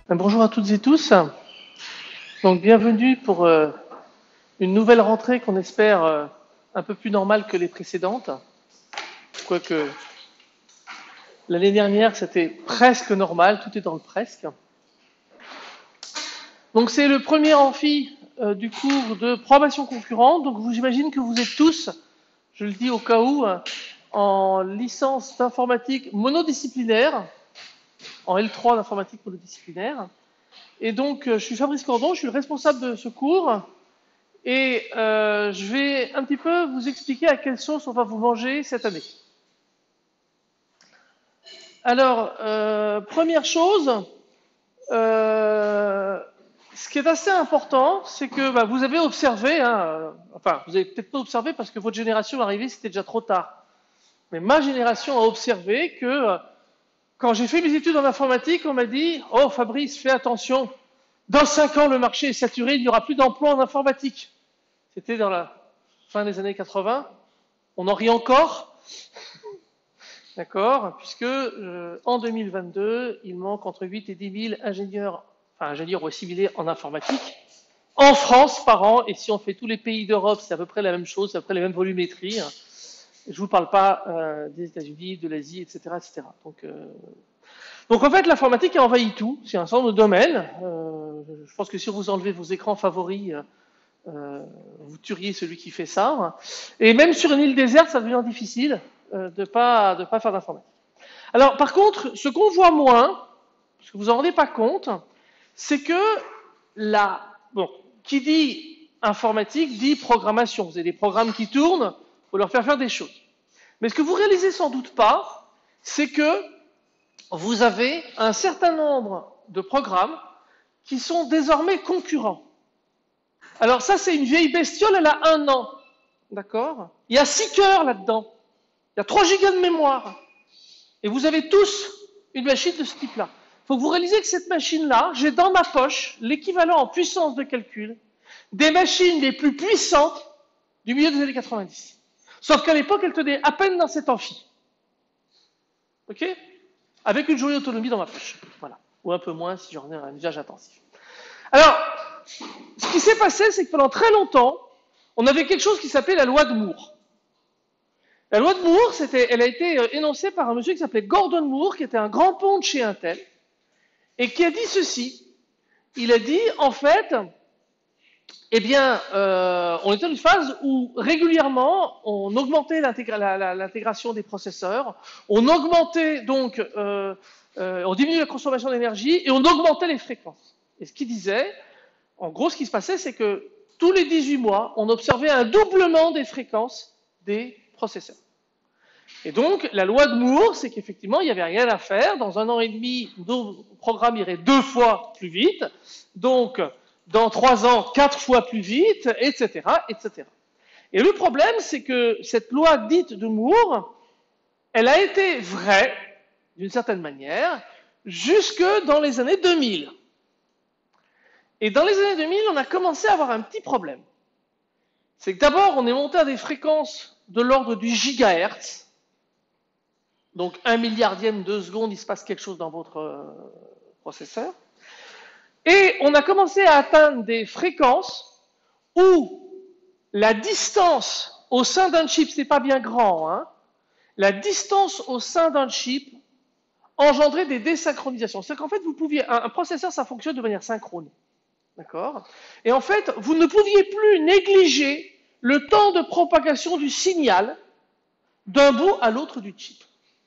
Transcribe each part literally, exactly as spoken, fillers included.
Bonjour à toutes et tous. Donc bienvenue pour euh, une nouvelle rentrée qu'on espère euh, un peu plus normale que les précédentes. Quoique l'année dernière c'était presque normal, tout est dans le presque. Donc c'est le premier amphi euh, du cours de programmation concurrente. Donc j'imagine que vous êtes tous, je le dis au cas où, en licence d'informatique monodisciplinaire, en L trois d'informatique monodisciplinaire. Et donc, je suis Fabrice Cordon, je suis le responsable de ce cours et euh, je vais un petit peu vous expliquer à quelle sauce on va vous manger cette année. Alors, euh, première chose, euh, ce qui est assez important, c'est que bah, vous avez observé, hein, enfin, vous avez peut-être pas observé parce que votre génération arrivée, c'était déjà trop tard. Mais ma génération a observé que quand j'ai fait mes études en informatique, on m'a dit « Oh Fabrice, fais attention, dans cinq ans, le marché est saturé, il n'y aura plus d'emplois en informatique. » C'était dans la fin des années quatre-vingts. On en rit encore, d'accord, puisque euh, en deux mille vingt-deux, il manque entre huit et dix mille ingénieurs, enfin ingénieurs ou assimilés en informatique, en France par an, et si on fait tous les pays d'Europe, c'est à peu près la même chose, c'est à peu près les mêmes volumétries. Je ne vous parle pas euh, des États-Unis, de l'Asie, et cetera, et cetera. Donc, euh, Donc en fait, l'informatique a envahi tout. C'est un certain nombre de domaines. Euh, je pense que si vous enlevez vos écrans favoris, euh, vous tueriez celui qui fait ça. Et même sur une île déserte, ça devient difficile euh, de pas de pas faire d'informatique. Alors par contre, ce qu'on voit moins, parce que vous en rendez pas compte, c'est que la bon, qui dit informatique dit programmation. Vous avez des programmes qui tournent, il faut leur faire faire des choses. Mais ce que vous réalisez sans doute pas, c'est que vous avez un certain nombre de programmes qui sont désormais concurrents. Alors ça, c'est une vieille bestiole, elle a un an, d'accord? Il y a six cœurs là-dedans, il y a trois gigas de mémoire, et vous avez tous une machine de ce type-là. Il faut que vous réalisez que cette machine-là, j'ai dans ma poche l'équivalent en puissance de calcul des machines les plus puissantes du milieu des années quatre-vingt-dix. Sauf qu'à l'époque, elle tenait à peine dans cet amphi. Ok? Avec une jolie autonomie dans ma poche. Voilà. Ou un peu moins si j'en ai un usage intensif. Alors, ce qui s'est passé, c'est que pendant très longtemps, on avait quelque chose qui s'appelait la loi de Moore. La loi de Moore, c'était, elle a été énoncée par un monsieur qui s'appelait Gordon Moore, qui était un grand ponte chez Intel, et qui a dit ceci. Il a dit, en fait, eh bien, euh, on était dans une phase où régulièrement, on augmentait l'intégration des processeurs, on augmentait donc, euh, euh, on diminuait la consommation d'énergie et on augmentait les fréquences. Et ce qu'il disait, en gros, ce qui se passait, c'est que tous les dix-huit mois, on observait un doublement des fréquences des processeurs. Et donc, la loi de Moore, c'est qu'effectivement, il n'y avait rien à faire. Dans un an et demi, nos programmes iraient deux fois plus vite. Donc, dans trois ans, quatre fois plus vite, et cetera, et cetera. Et le problème, c'est que cette loi dite de Moore, elle a été vraie, d'une certaine manière, jusque dans les années deux mille. Et dans les années deux mille, on a commencé à avoir un petit problème. C'est que d'abord, on est monté à des fréquences de l'ordre du gigahertz. Donc, un milliardième de seconde, il se passe quelque chose dans votre euh, processeur. Et on a commencé à atteindre des fréquences où la distance au sein d'un chip, c'est pas bien grand, hein, la distance au sein d'un chip engendrait des désynchronisations. C'est-à-dire qu'en fait, vous pouviez, un, un processeur, ça fonctionne de manière synchrone. D'accord? Et en fait, vous ne pouviez plus négliger le temps de propagation du signal d'un bout à l'autre du chip.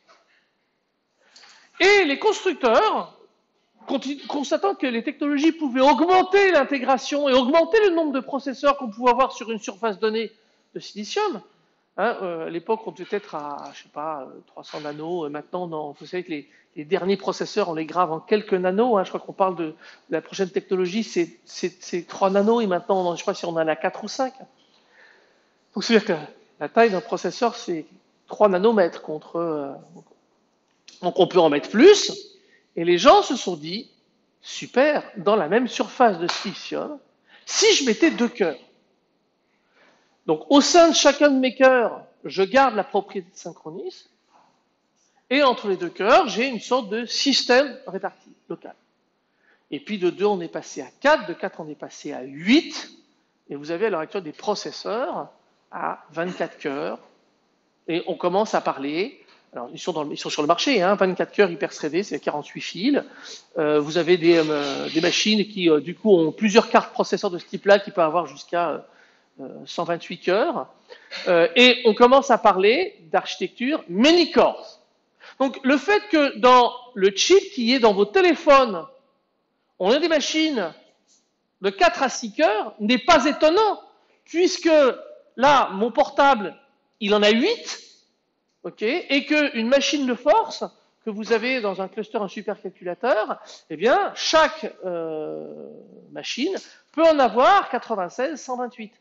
Et les constructeurs, constatant que les technologies pouvaient augmenter l'intégration et augmenter le nombre de processeurs qu'on pouvait avoir sur une surface donnée de silicium, hein, euh, à l'époque on devait être à, je sais pas, trois cents nanos, euh, maintenant non, vous savez que les, les derniers processeurs on les grave en quelques nanos, hein, je crois qu'on parle de, de la prochaine technologie, c'est trois nanos et maintenant je ne sais pas si on en a quatre ou cinq. Donc c'est-à-dire que la taille d'un processeur c'est trois nanomètres contre... Euh, donc on peut en mettre plus, et les gens se sont dit, super, dans la même surface de silicium, si je mettais deux cœurs. Donc au sein de chacun de mes cœurs, je garde la propriété de synchronisme, et entre les deux cœurs, j'ai une sorte de système réparti, local. Et puis de deux, on est passé à quatre, de quatre, on est passé à huit, et vous avez à l'heure actuelle des processeurs à vingt-quatre cœurs, et on commence à parler, alors ils sont, dans le, ils sont sur le marché, hein, vingt-quatre cœurs hyper-threadés, c'est quarante-huit fils, euh, vous avez des, euh, des machines qui euh, du coup ont plusieurs cartes processeurs de ce type-là, qui peuvent avoir jusqu'à euh, cent vingt-huit cœurs, euh, et on commence à parler d'architecture many cores. Donc le fait que dans le chip qui est dans vos téléphones, on a des machines de quatre à six cœurs n'est pas étonnant, puisque là, mon portable, il en a huit, ok, et qu'une machine de force que vous avez dans un cluster, un supercalculateur, eh bien, chaque euh, machine peut en avoir quatre-vingt-seize, cent vingt-huit.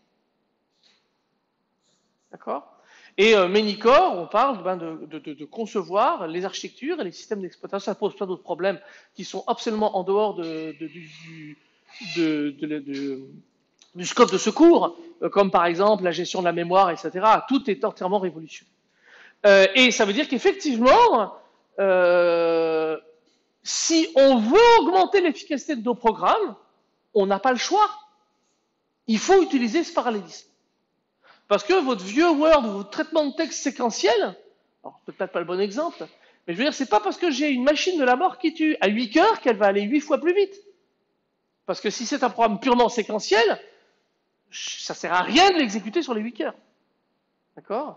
D'accord ? Et euh, Manycore, on parle ben, de, de, de, de concevoir les architectures et les systèmes d'exploitation. Ça pose plein d'autres problèmes qui sont absolument en dehors de, de, du, de, de, de, du scope de secours, euh, comme par exemple la gestion de la mémoire, et cetera. Tout est entièrement révolutionné. Euh, et ça veut dire qu'effectivement, euh, si on veut augmenter l'efficacité de nos programmes, on n'a pas le choix. Il faut utiliser ce parallélisme. Parce que votre vieux Word, votre traitement de texte séquentiel, alors peut-être pas le bon exemple, mais je veux dire, c'est pas parce que j'ai une machine de la mort qui tue à huit cœurs qu'elle va aller huit fois plus vite. Parce que si c'est un programme purement séquentiel, ça sert à rien de l'exécuter sur les huit cœurs. D'accord ?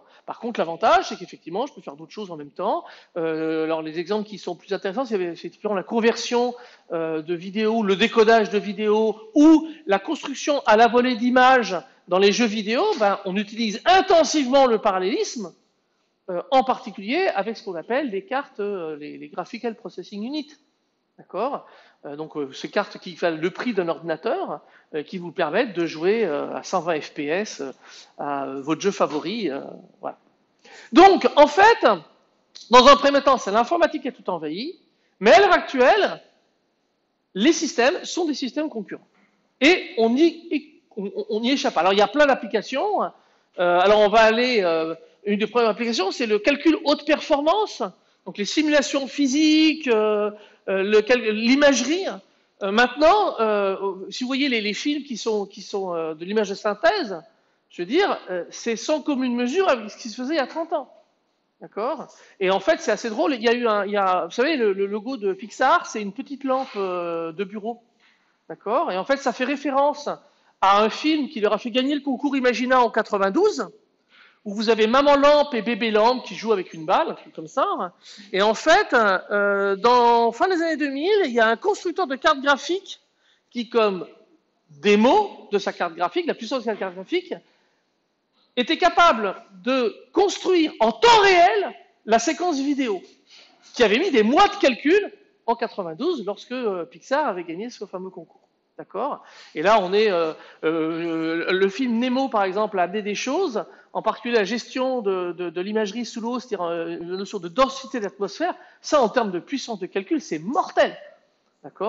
Par contre, l'avantage, c'est qu'effectivement, je peux faire d'autres choses en même temps. Euh, alors, les exemples qui sont plus intéressants, c'est effectivement la conversion euh, de vidéos, le décodage de vidéos, ou la construction à la volée d'images dans les jeux vidéo. Ben, on utilise intensivement le parallélisme, euh, en particulier avec ce qu'on appelle les cartes, euh, les, les Graphical Processing Units. D'accord ? euh, Donc, euh, ces cartes qui valent le prix d'un ordinateur, euh, qui vous permettent de jouer euh, à cent vingt F P S euh, à euh, votre jeu favori. Euh, voilà. Donc, en fait, dans un premier temps, c'est l'informatique qui a tout envahi, mais à l'heure actuelle, les systèmes sont des systèmes concurrents. Et on y, on, on y échappe. Alors, il y a plein d'applications. Euh, alors, on va aller... Euh, une des premières applications, c'est le calcul haute performance. Donc, les simulations physiques, euh, euh, l'imagerie. Euh, maintenant, euh, si vous voyez les, les films qui sont, qui sont euh, de l'image de synthèse, je veux dire, euh, c'est sans commune mesure avec ce qui se faisait il y a trente ans. D'accord ? Et en fait, c'est assez drôle. Il y a eu un, il y a, vous savez, le, le logo de Pixar, c'est une petite lampe euh, de bureau. D'accord ? Et en fait, ça fait référence à un film qui leur a fait gagner le concours Imagina en quatre-vingt-douze, où vous avez Maman Lampe et Bébé Lampe qui jouent avec une balle, comme ça. Et en fait, euh, dans fin des années deux mille, il y a un constructeur de cartes graphiques qui, comme démo de sa carte graphique, la puissance de sa carte graphique, était capable de construire en temps réel la séquence vidéo, qui avait mis des mois de calcul en quatre-vingt-douze, lorsque euh, Pixar avait gagné ce fameux concours. D'accord ? Et là, on est euh, euh, le film Nemo, par exemple, a amené des choses, en particulier la gestion de, de, de l'imagerie sous l'eau, c'est-à-dire euh, la notion de densité d'atmosphère. Ça, en termes de puissance de calcul, c'est mortel. D'accord ?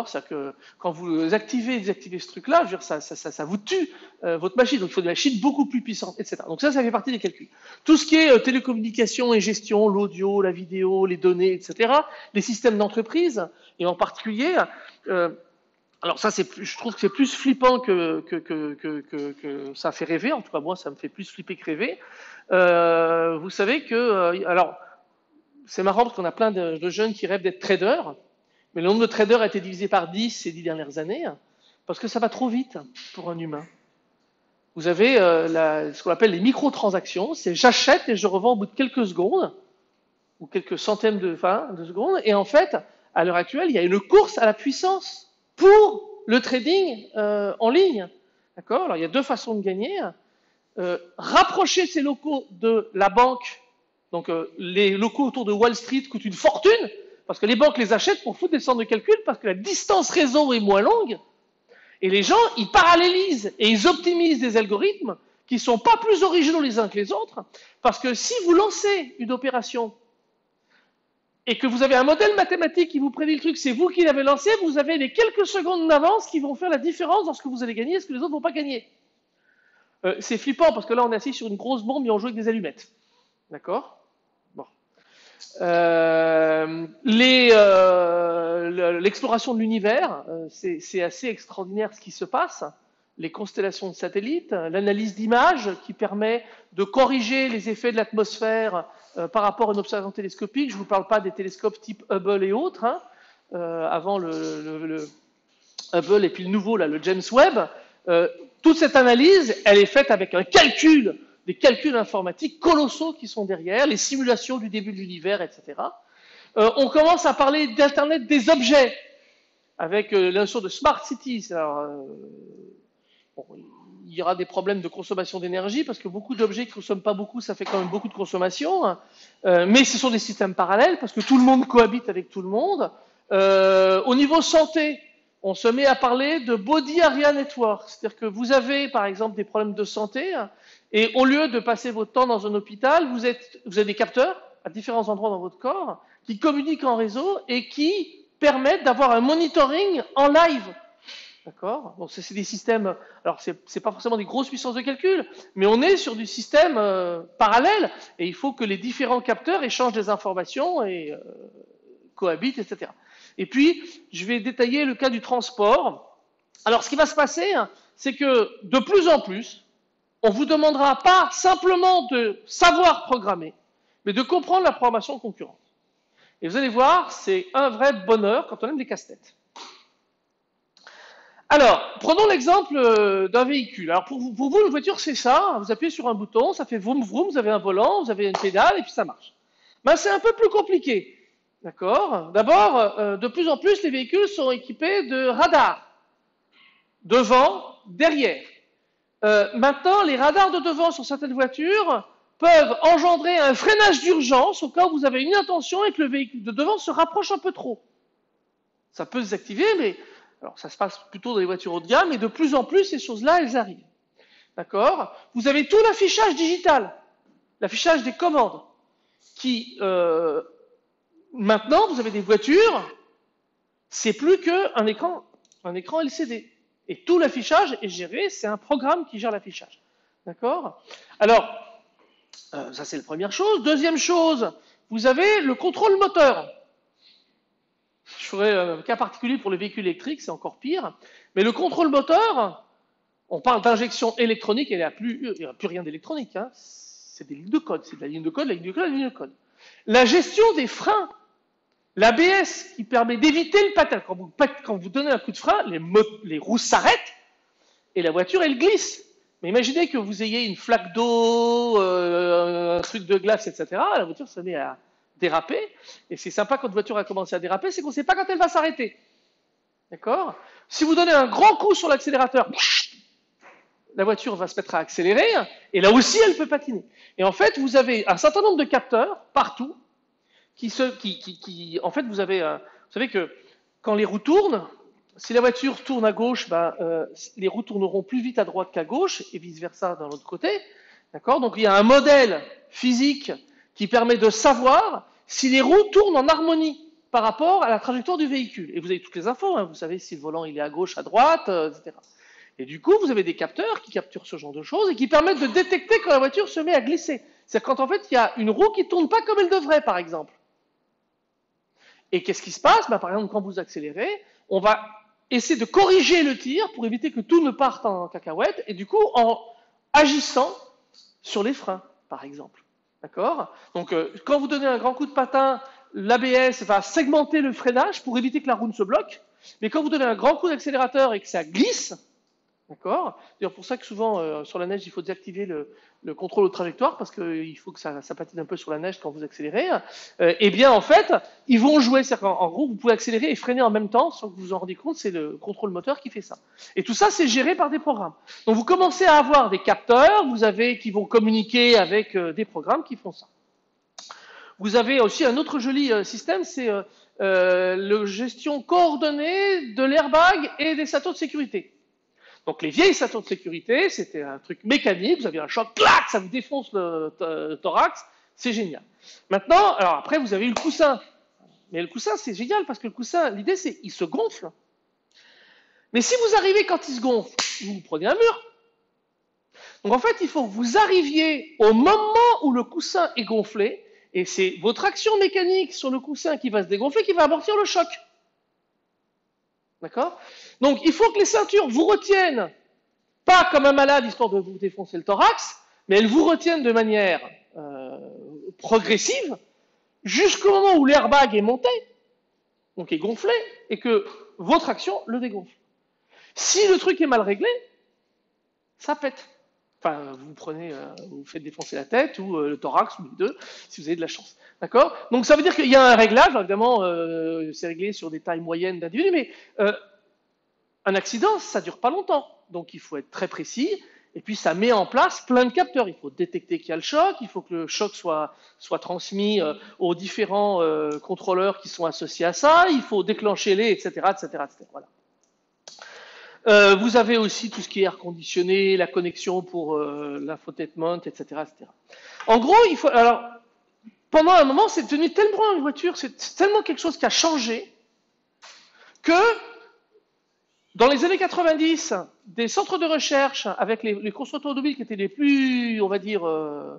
C'est-à-dire que quand vous activez, désactivez ce truc-là, je veux dire, ça, ça, ça, ça vous tue euh, votre machine. Donc, il faut des machines beaucoup plus puissantes, et cetera. Donc ça, ça fait partie des calculs. Tout ce qui est euh, télécommunication et gestion, l'audio, la vidéo, les données, et cetera, les systèmes d'entreprise, et en particulier... Euh, Alors ça, c'est, je trouve que c'est plus flippant que, que, que, que, que, que ça fait rêver. En tout cas, moi, ça me fait plus flipper que rêver. Euh, vous savez que, euh, alors, c'est marrant parce qu'on a plein de, de jeunes qui rêvent d'être traders, mais le nombre de traders a été divisé par dix ces dix dernières années, parce que ça va trop vite pour un humain. Vous avez euh, la, ce qu'on appelle les microtransactions, c'est j'achète et je revends au bout de quelques secondes, ou quelques centaines de, enfin, de secondes, et en fait, à l'heure actuelle, il y a une course à la puissance pour le trading euh, en ligne. D'accord ? Alors, il y a deux façons de gagner. Euh, rapprocher ces locaux de la banque, donc euh, les locaux autour de Wall Street coûtent une fortune, parce que les banques les achètent pour foutre des centres de calcul, parce que la distance réseau est moins longue, et les gens, ils parallélisent et ils optimisent des algorithmes qui ne sont pas plus originaux les uns que les autres, parce que si vous lancez une opération et que vous avez un modèle mathématique qui vous prédit le truc, c'est vous qui l'avez lancé, vous avez les quelques secondes d'avance qui vont faire la différence dans ce que vous allez gagner et ce que les autres ne vont pas gagner. Euh, c'est flippant parce que là, on est assis sur une grosse bombe et on joue avec des allumettes. D'accord ? Bon. Euh, Euh, les, euh, l'exploration de l'univers, euh, c'est assez extraordinaire ce qui se passe. Les constellations de satellites, l'analyse d'images qui permet de corriger les effets de l'atmosphère euh, par rapport à une observation télescopique. Je ne vous parle pas des télescopes type Hubble et autres, hein, euh, avant le, le, le Hubble et puis le nouveau, là, le James Webb. Euh, toute cette analyse, elle est faite avec un calcul, des calculs informatiques colossaux qui sont derrière, les simulations du début de l'univers, et cetera. Euh, on commence à parler d'Internet des objets, avec euh, la notion de Smart Cities. Alors, euh, bon, il y aura des problèmes de consommation d'énergie, parce que beaucoup d'objets qui ne consomment pas beaucoup, ça fait quand même beaucoup de consommation. Hein. Euh, mais ce sont des systèmes parallèles, parce que tout le monde cohabite avec tout le monde. Euh, au niveau santé, on se met à parler de Body Area Network. C'est-à-dire que vous avez, par exemple, des problèmes de santé, hein, et au lieu de passer votre temps dans un hôpital, vous, êtes, vous avez des capteurs à différents endroits dans votre corps qui communiquent en réseau et qui permettent d'avoir un monitoring en live. D'accord? Donc c'est des systèmes, alors c'est pas forcément des grosses puissances de calcul, mais on est sur du système euh, parallèle et il faut que les différents capteurs échangent des informations et euh, cohabitent, et cetera. Et puis, je vais détailler le cas du transport. Alors ce qui va se passer, hein, c'est que de plus en plus, on ne vous demandera pas simplement de savoir programmer, mais de comprendre la programmation concurrente. Et vous allez voir, c'est un vrai bonheur quand on aime des casse-têtes. Alors, prenons l'exemple d'un véhicule. Alors, pour vous, pour vous, une voiture, c'est ça. Vous appuyez sur un bouton, ça fait vroom vroom, vous avez un volant, vous avez une pédale, et puis ça marche. Ben, c'est un peu plus compliqué. D'accord? D'abord, euh, de plus en plus, les véhicules sont équipés de radars. Devant, derrière. Euh, maintenant, les radars de devant sur certaines voitures peuvent engendrer un freinage d'urgence au cas où vous avez une intention et que le véhicule de devant se rapproche un peu trop. Ça peut se désactiver, mais alors ça se passe plutôt dans les voitures haut de gamme, et de plus en plus, ces choses-là, elles arrivent. D'accord? Vous avez tout l'affichage digital, l'affichage des commandes, qui, euh, maintenant, vous avez des voitures, c'est plus qu'un écran, un écran L C D. Et tout l'affichage est géré, c'est un programme qui gère l'affichage. D'accord? Alors, euh, ça c'est la première chose. Deuxième chose, vous avez le contrôle moteur. Je ferai un cas particulier pour les véhicules électriques, c'est encore pire. Mais le contrôle moteur, on parle d'injection électronique, et il n'y a, a plus rien d'électronique. Hein. C'est des lignes de code, c'est de la ligne de code, la ligne de code, la ligne de code. La gestion des freins, l'A B S qui permet d'éviter le patin. Quand vous, quand vous donnez un coup de frein, les, les roues s'arrêtent et la voiture, elle glisse. Mais imaginez que vous ayez une flaque d'eau, euh, un truc de glace, et cetera. La voiture se met à déraper. Et c'est sympa quand votre voiture a commencé à déraper, c'est qu'on ne sait pas quand elle va s'arrêter. D'accord? Si vous donnez un grand coup sur l'accélérateur, la voiture va se mettre à accélérer, et là aussi, elle peut patiner. Et en fait, vous avez un certain nombre de capteurs partout, qui, se, qui, qui, qui en fait, vous avez, euh, vous savez que quand les roues tournent, si la voiture tourne à gauche, ben, euh, les roues tourneront plus vite à droite qu'à gauche, et vice-versa dans l'autre côté. D'accord? Donc, il y a un modèle physique qui permet de savoir si les roues tournent en harmonie par rapport à la trajectoire du véhicule. Et vous avez toutes les infos, hein, vous savez si le volant il est à gauche, à droite, euh, et cetera. Et du coup, vous avez des capteurs qui capturent ce genre de choses et qui permettent de détecter quand la voiture se met à glisser. C'est-à-dire quand en fait, il y a une roue qui ne tourne pas comme elle devrait, par exemple. Et qu'est-ce qui se passe? Ben, par exemple, quand vous accélérez, on va essayer de corriger le tir pour éviter que tout ne parte en cacahuète, et du coup, en agissant sur les freins, par exemple. D'accord? Donc, euh, quand vous donnez un grand coup de patin, l'A B S va segmenter le freinage pour éviter que la roue ne se bloque. Mais quand vous donnez un grand coup d'accélérateur et que ça glisse, d'accord? D'ailleurs, pour ça que souvent, euh, sur la neige, il faut désactiver le, le contrôle de trajectoire parce qu'il euh, faut que ça, ça patine un peu sur la neige quand vous accélérez. Euh, eh bien, en fait, ils vont jouer. C'est-à-dire qu'en en gros, vous pouvez accélérer et freiner en même temps sans que vous vous en rendiez compte. C'est le contrôle moteur qui fait ça. Et tout ça, c'est géré par des programmes. Donc, vous commencez à avoir des capteurs, vous avez qui vont communiquer avec euh, des programmes qui font ça. Vous avez aussi un autre joli euh, système, c'est euh, euh, la gestion coordonnée de l'airbag et des ceintures de sécurité. Donc les vieilles ceintures de sécurité, c'était un truc mécanique, vous avez un choc, clac, ça vous défonce le, le thorax, c'est génial. Maintenant, alors après vous avez eu le coussin. Mais le coussin c'est génial parce que le coussin, l'idée c'est il se gonfle. Mais si vous arrivez quand il se gonfle, vous prenez un mur. Donc en fait, il faut que vous arriviez au moment où le coussin est gonflé Et c'est votre action mécanique sur le coussin qui va se dégonfler qui va amortir le choc. D'accord? Donc, il faut que les ceintures vous retiennent, pas comme un malade, histoire de vous défoncer le thorax, mais elles vous retiennent de manière euh, progressive jusqu'au moment où l'airbag est monté, donc est gonflé, et que votre action le dégonfle. Si le truc est mal réglé, ça pète. Enfin, vous prenez, euh, vous faites défoncer la tête ou euh, le thorax ou les deux, si vous avez de la chance. D'accord? Donc ça veut dire qu'il y a un réglage, évidemment, euh, c'est réglé sur des tailles moyennes d'individus, mais euh, un accident, ça dure pas longtemps. Donc il faut être très précis, et puis ça met en place plein de capteurs. Il faut détecter qu'il y a le choc, il faut que le choc soit, soit transmis euh, aux différents euh, contrôleurs qui sont associés à ça, il faut déclencher les, et cetera, et cetera, et cetera. Voilà. Euh, vous avez aussi tout ce qui est air conditionné, la connexion pour euh, l'infotainment, et cetera, et cetera. En gros, il faut. Alors, pendant un moment, c'est devenu tellement une voiture, c'est tellement quelque chose qui a changé que dans les années quatre-vingt-dix, des centres de recherche avec les, les constructeurs automobiles qui étaient les plus, on va dire, euh,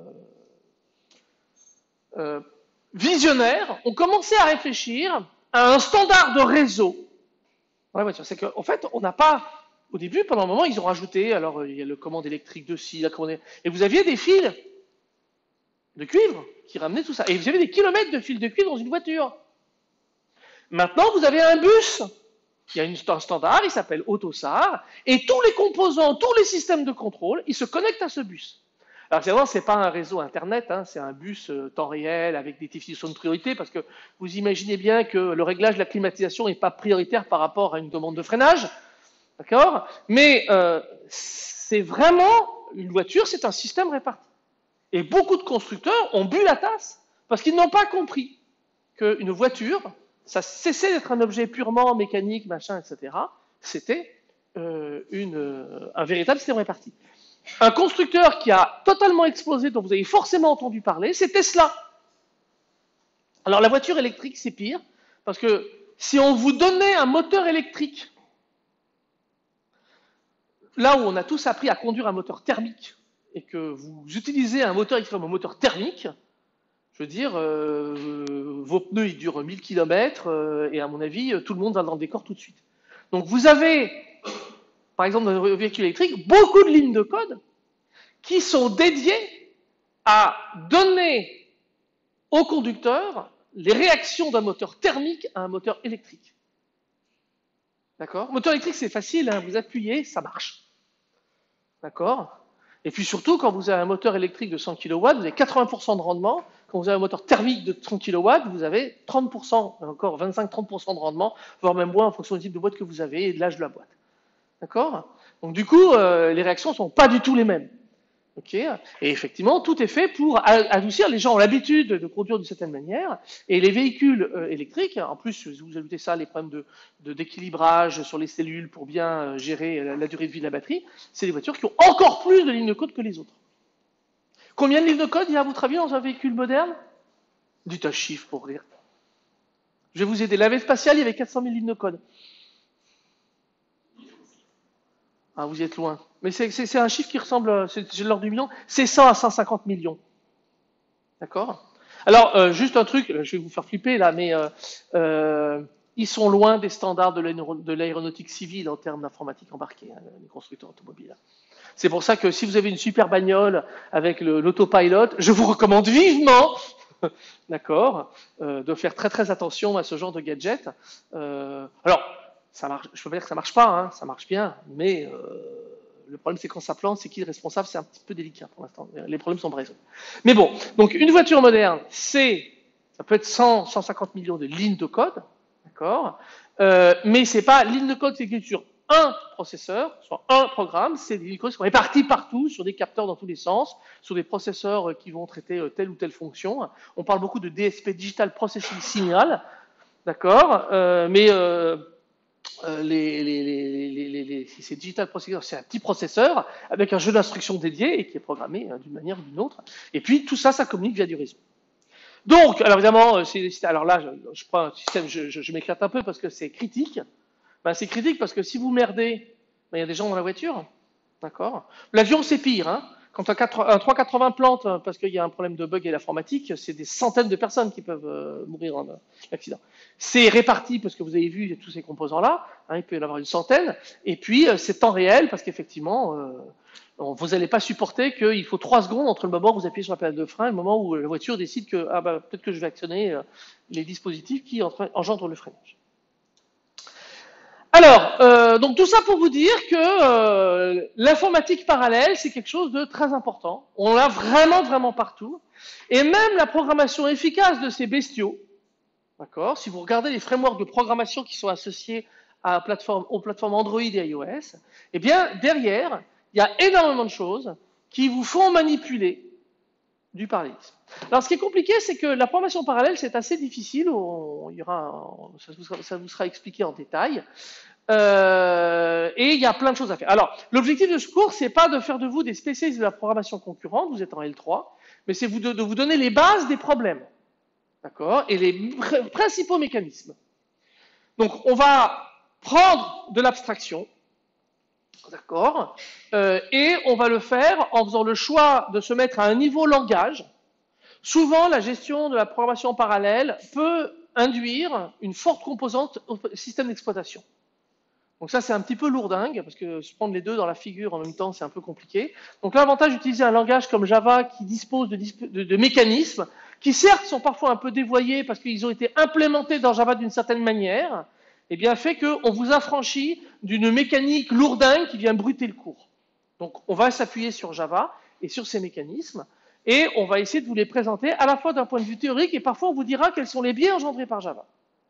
euh, visionnaires, ont commencé à réfléchir à un standard de réseau. Ouais, c'est qu'en fait, on n'a pas. Au début, pendant un moment, ils ont rajouté. Alors, il y a le commande électrique de ci, la commande. Et vous aviez des fils de cuivre qui ramenaient tout ça. Et vous avez des kilomètres de fils de cuivre dans une voiture. Maintenant, vous avez un bus. Il y a une, un standard, il s'appelle AutoSAR. Et tous les composants, tous les systèmes de contrôle, ils se connectent à ce bus. Alors, évidemment, ce n'est pas un réseau Internet, hein, c'est un bus euh, temps réel avec des définitions de priorité, parce que vous imaginez bien que le réglage de la climatisation n'est pas prioritaire par rapport à une demande de freinage, d'accord? Mais euh, c'est vraiment, une voiture, c'est un système réparti. Et beaucoup de constructeurs ont bu la tasse, parce qu'ils n'ont pas compris qu'une voiture, ça cessait d'être un objet purement mécanique, machin, et cetera. C'était euh, une, euh, un véritable système réparti. Un constructeur qui a totalement explosé, dont vous avez forcément entendu parler, c'est Tesla. Alors la voiture électrique, c'est pire, parce que si on vous donnait un moteur électrique, là où on a tous appris à conduire un moteur thermique, et que vous utilisez un moteur électrique comme un moteur thermique, je veux dire, euh, vos pneus, ils durent mille kilomètres, euh, et à mon avis, tout le monde va dans le décor tout de suite. Donc vous avez, par exemple, dans un véhicule électrique, beaucoup de lignes de code qui sont dédiées à donner au conducteur les réactions d'un moteur thermique à un moteur électrique. D'accord? Moteur électrique, c'est facile, hein, vous appuyez, ça marche. D'accord? Et puis surtout, quand vous avez un moteur électrique de cent kilowatts, vous avez quatre-vingts pour cent de rendement. Quand vous avez un moteur thermique de trente kilowatts, vous avez trente pour cent, encore vingt-cinq à trente pour cent de rendement, voire même moins en fonction du type de boîte que vous avez et de l'âge de la boîte. D'accord? Donc du coup, euh, les réactions ne sont pas du tout les mêmes. Okay. Et effectivement, tout est fait pour adoucir. Les gens ont l'habitude de conduire d'une certaine manière, et les véhicules euh, électriques, en plus, vous ajoutez ça, les problèmes de, de, d'équilibrage sur les cellules pour bien euh, gérer la, la durée de vie de la batterie, c'est des voitures qui ont encore plus de lignes de code que les autres. Combien de lignes de code il y a à votre avis dans un véhicule moderne? Dites un chiffre pour rire. Je vais vous aider. La navette spatiale, il y avait quatre cent mille lignes de code. Ah, vous y êtes loin. Mais c'est un chiffre qui ressemble, c'est l'ordre du million, c'est cent à cent cinquante millions. D'accord? Alors, euh, juste un truc, je vais vous faire flipper là, mais euh, euh, ils sont loin des standards de l'aéronautique civile en termes d'informatique embarquée, hein, les constructeurs automobiles. C'est pour ça que si vous avez une super bagnole avec l'autopilot, je vous recommande vivement, d'accord, euh, de faire très très attention à ce genre de gadget. Euh, alors, ça marche, je peux pas dire que ça marche pas, hein, ça marche bien, mais euh, le problème c'est quand ça plante, c'est qui le responsable, c'est un petit peu délicat pour l'instant. Les problèmes sont résolus. Mais bon, donc une voiture moderne, c'est, ça peut être cent, cent cinquante millions de lignes de code, d'accord, euh, mais c'est pas ligne de code, c'est écrit sur un processeur, sur un programme, c'est des lignes de code qui sont réparties partout, sur des capteurs dans tous les sens, sur des processeurs qui vont traiter telle ou telle fonction. On parle beaucoup de D S P, Digital Processing Signal, d'accord, euh, mais euh, Euh, les, les, les, les, les, les, si c'est Digital Processor, c'est un petit processeur avec un jeu d'instructions dédié et qui est programmé hein, d'une manière ou d'une autre. Et puis tout ça, ça communique via du réseau. Donc, alors évidemment, c'est, alors là, je, je prends un système, je, je, je m'éclate un peu parce que c'est critique. Ben, c'est critique parce que si vous merdez, ben, il y a des gens dans la voiture, d'accord. L'avion, c'est pire. Hein. Quand un, quatre- un trois cent quatre-vingts plante parce qu'il y a un problème de bug et l'informatique, c'est des centaines de personnes qui peuvent euh, mourir en accident. C'est réparti parce que vous avez vu tous ces composants-là, hein, il peut y en avoir une centaine, et puis euh, c'est temps réel parce qu'effectivement, euh, vous n'allez pas supporter qu'il faut trois secondes entre le moment où vous appuyez sur la pédale de frein et le moment où la voiture décide que ah bah, peut-être que je vais actionner euh, les dispositifs qui engendrent le freinage. Alors, euh, donc tout ça pour vous dire que euh, l'informatique parallèle, c'est quelque chose de très important. On l'a vraiment, vraiment partout. Et même la programmation efficace de ces bestiaux, d'accord, si vous regardez les frameworks de programmation qui sont associés à plateforme, aux plateformes Android et iOS, eh bien, derrière, il y a énormément de choses qui vous font manipuler du parallélisme. Alors, ce qui est compliqué, c'est que la programmation parallèle, c'est assez difficile. On, il y aura un, ça, vous sera, ça vous sera expliqué en détail. Euh, et il y a plein de choses à faire. Alors, l'objectif de ce cours, c'est pas de faire de vous des spécialistes de la programmation concurrente, vous êtes en L trois, mais c'est de, de vous donner les bases des problèmes, d'accord, et les pr principaux mécanismes. Donc, on va prendre de l'abstraction, d'accord, euh, et on va le faire en faisant le choix de se mettre à un niveau langage. Souvent, la gestion de la programmation parallèle peut induire une forte composante au système d'exploitation. Donc ça, c'est un petit peu lourdingue, parce que se prendre les deux dans la figure en même temps, c'est un peu compliqué. Donc l'avantage d'utiliser un langage comme Java qui dispose de, de, de mécanismes, qui certes sont parfois un peu dévoyés parce qu'ils ont été implémentés dans Java d'une certaine manière, eh bien fait qu'on vous affranchit d'une mécanique lourdingue qui vient bruter le cours. Donc on va s'appuyer sur Java et sur ces mécanismes, et on va essayer de vous les présenter à la fois d'un point de vue théorique, et parfois on vous dira quels sont les biais engendrés par Java.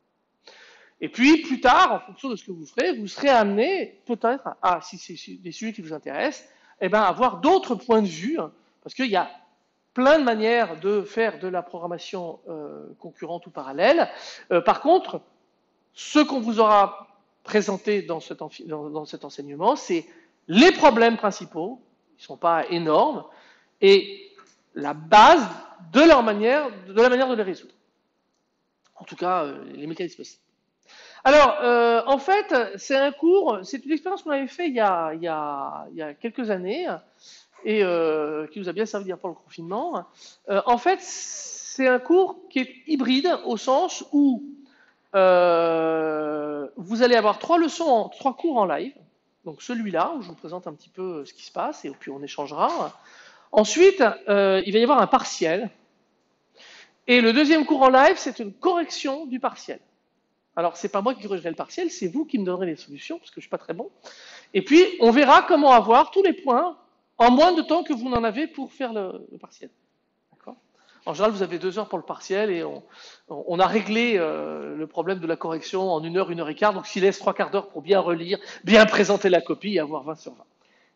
Et puis, plus tard, en fonction de ce que vous ferez, vous serez amené, peut-être, à, si c'est des sujets qui vous intéressent, eh ben, à avoir d'autres points de vue, hein, parce qu'il y a plein de manières de faire de la programmation euh, concurrente ou parallèle. Euh, par contre, ce qu'on vous aura présenté dans cet, dans, dans cet enseignement, c'est les problèmes principaux, ils ne sont pas énormes, et la base de leur manière, de la manière de les résoudre. En tout cas, euh, les mécanismes aussi. Alors, euh, en fait, c'est un cours, c'est une expérience qu'on avait fait il y a, il y a, il y a quelques années, et euh, qui nous a bien servi pour le confinement. Euh, en fait, c'est un cours qui est hybride au sens où euh, vous allez avoir trois leçons, en, trois cours en live. Donc celui-là, où je vous présente un petit peu ce qui se passe, et puis on échangera. Ensuite, euh, il va y avoir un partiel. Et le deuxième cours en live, c'est une correction du partiel. Alors, c'est pas moi qui corrigerai le partiel, c'est vous qui me donnerez les solutions, parce que je suis pas très bon. Et puis, on verra comment avoir tous les points en moins de temps que vous n'en avez pour faire le, le partiel. D'accord ? En général, vous avez deux heures pour le partiel, et on, on a réglé euh, le problème de la correction en une heure, une heure et quart, donc s'il laisse trois quarts d'heure pour bien relire, bien présenter la copie et avoir vingt sur vingt. D'accord ?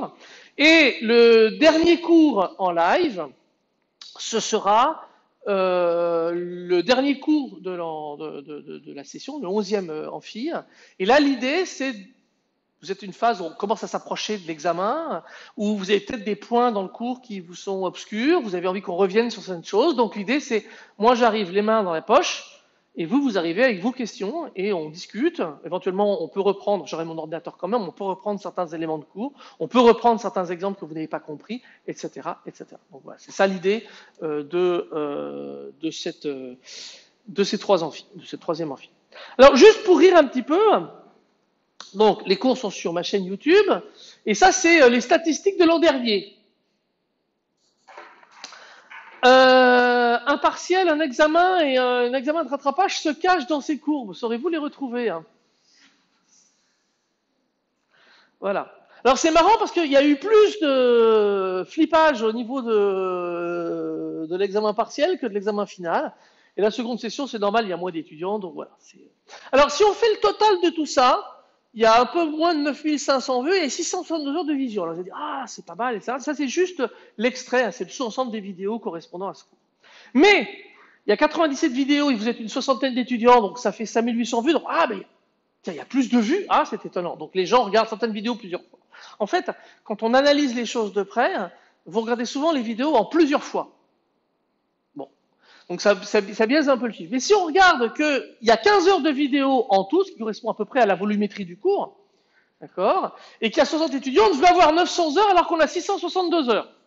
Et le dernier cours en live, ce sera Euh, le dernier cours de la, de, de, de la session, le onzième amphi. Et là, l'idée, c'est, vous êtes une phase où on commence à s'approcher de l'examen, où vous avez peut-être des points dans le cours qui vous sont obscurs, vous avez envie qu'on revienne sur certaines choses. Donc l'idée, c'est, moi j'arrive les mains dans la poche, et vous, vous arrivez avec vos questions, et on discute. Éventuellement, on peut reprendre, j'aurai mon ordinateur quand même, on peut reprendre certains éléments de cours, on peut reprendre certains exemples que vous n'avez pas compris, et cetera, et cetera. Donc voilà, c'est ça l'idée euh, de, euh, de, cette, euh, de ces trois amphis, de cette troisième amphi. Alors, juste pour rire un petit peu, donc les cours sont sur ma chaîne YouTube, et ça, c'est les statistiques de l'an dernier. Euh, un partiel, un examen et un examen de rattrapage se cachent dans ces courbes. Saurez-vous les retrouver, hein? Voilà. Alors c'est marrant parce qu'il y a eu plus de flippage au niveau de, de l'examen partiel que de l'examen final. Et la seconde session, c'est normal, il y a moins d'étudiants, donc voilà. Alors si on fait le total de tout ça, il y a un peu moins de neuf mille cinq cents vues et six cent soixante-deux heures de vision. Alors vous allez dire, ah, c'est pas mal, et ça. Ça, c'est juste l'extrait, hein, c'est le sous-ensemble des vidéos correspondant à ce cours. Mais, il y a quatre-vingt-dix-sept vidéos et vous êtes une soixantaine d'étudiants, donc ça fait cinq mille huit cents vues. Donc, ah, mais tiens, il y a plus de vues. Ah, c'est étonnant. Donc, les gens regardent certaines vidéos plusieurs fois. En fait, quand on analyse les choses de près, vous regardez souvent les vidéos en plusieurs fois. Bon. Donc, ça, ça, ça biaise un peu le chiffre. Mais si on regarde qu'il y a quinze heures de vidéos en tout, ce qui correspond à peu près à la volumétrie du cours, d'accord, et qu'il y a soixante étudiants, on devait avoir neuf cents heures alors qu'on a six cent soixante-deux heures.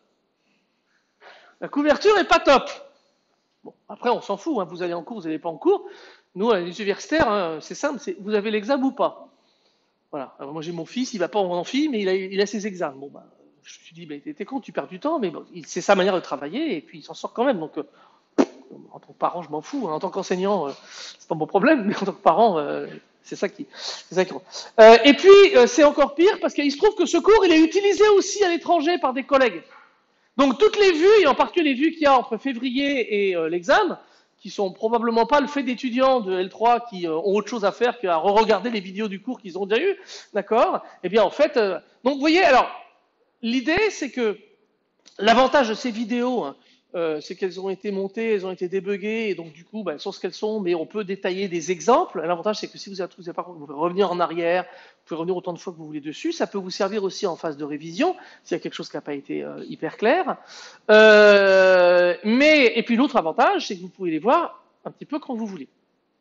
La couverture est pas top. Bon, après, on s'en fout, hein, vous allez en cours, vous n'allez pas en cours. Nous, les universitaires, hein, c'est simple, vous avez l'examen ou pas. Voilà. Alors, moi, j'ai mon fils, il va pas en amphi, mais il a, il a ses examens. Bon, bah, je me suis dit, bah, t'es con, tu perds du temps, mais bon, c'est sa manière de travailler, et puis il s'en sort quand même. Donc, euh, en tant que parent, je m'en fous. Hein. En tant qu'enseignant, euh, c'est pas mon problème, mais en tant que parent, euh, c'est ça qui, c'est ça qui. Euh, et puis, euh, c'est encore pire parce qu'il se trouve que ce cours, il est utilisé aussi à l'étranger par des collègues. Donc, toutes les vues, et en particulier les vues qu'il y a entre février et euh, l'examen, qui sont probablement pas le fait d'étudiants de L trois qui euh, ont autre chose à faire qu'à re-regarder les vidéos du cours qu'ils ont déjà eu, d'accord? Eh bien, en fait, euh, donc, vous voyez, alors, l'idée, c'est que l'avantage de ces vidéos, hein, euh, c'est qu'elles ont été montées, elles ont été débuggées, et donc du coup, bah, elles sont ce qu'elles sont, mais on peut détailler des exemples. L'avantage, c'est que si vous avez un truc, par contre, vous pouvez revenir en arrière, vous pouvez revenir autant de fois que vous voulez dessus. Ça peut vous servir aussi en phase de révision, s'il y a quelque chose qui n'a pas été euh, hyper clair. Euh, mais, et puis l'autre avantage, c'est que vous pouvez les voir un petit peu quand vous voulez.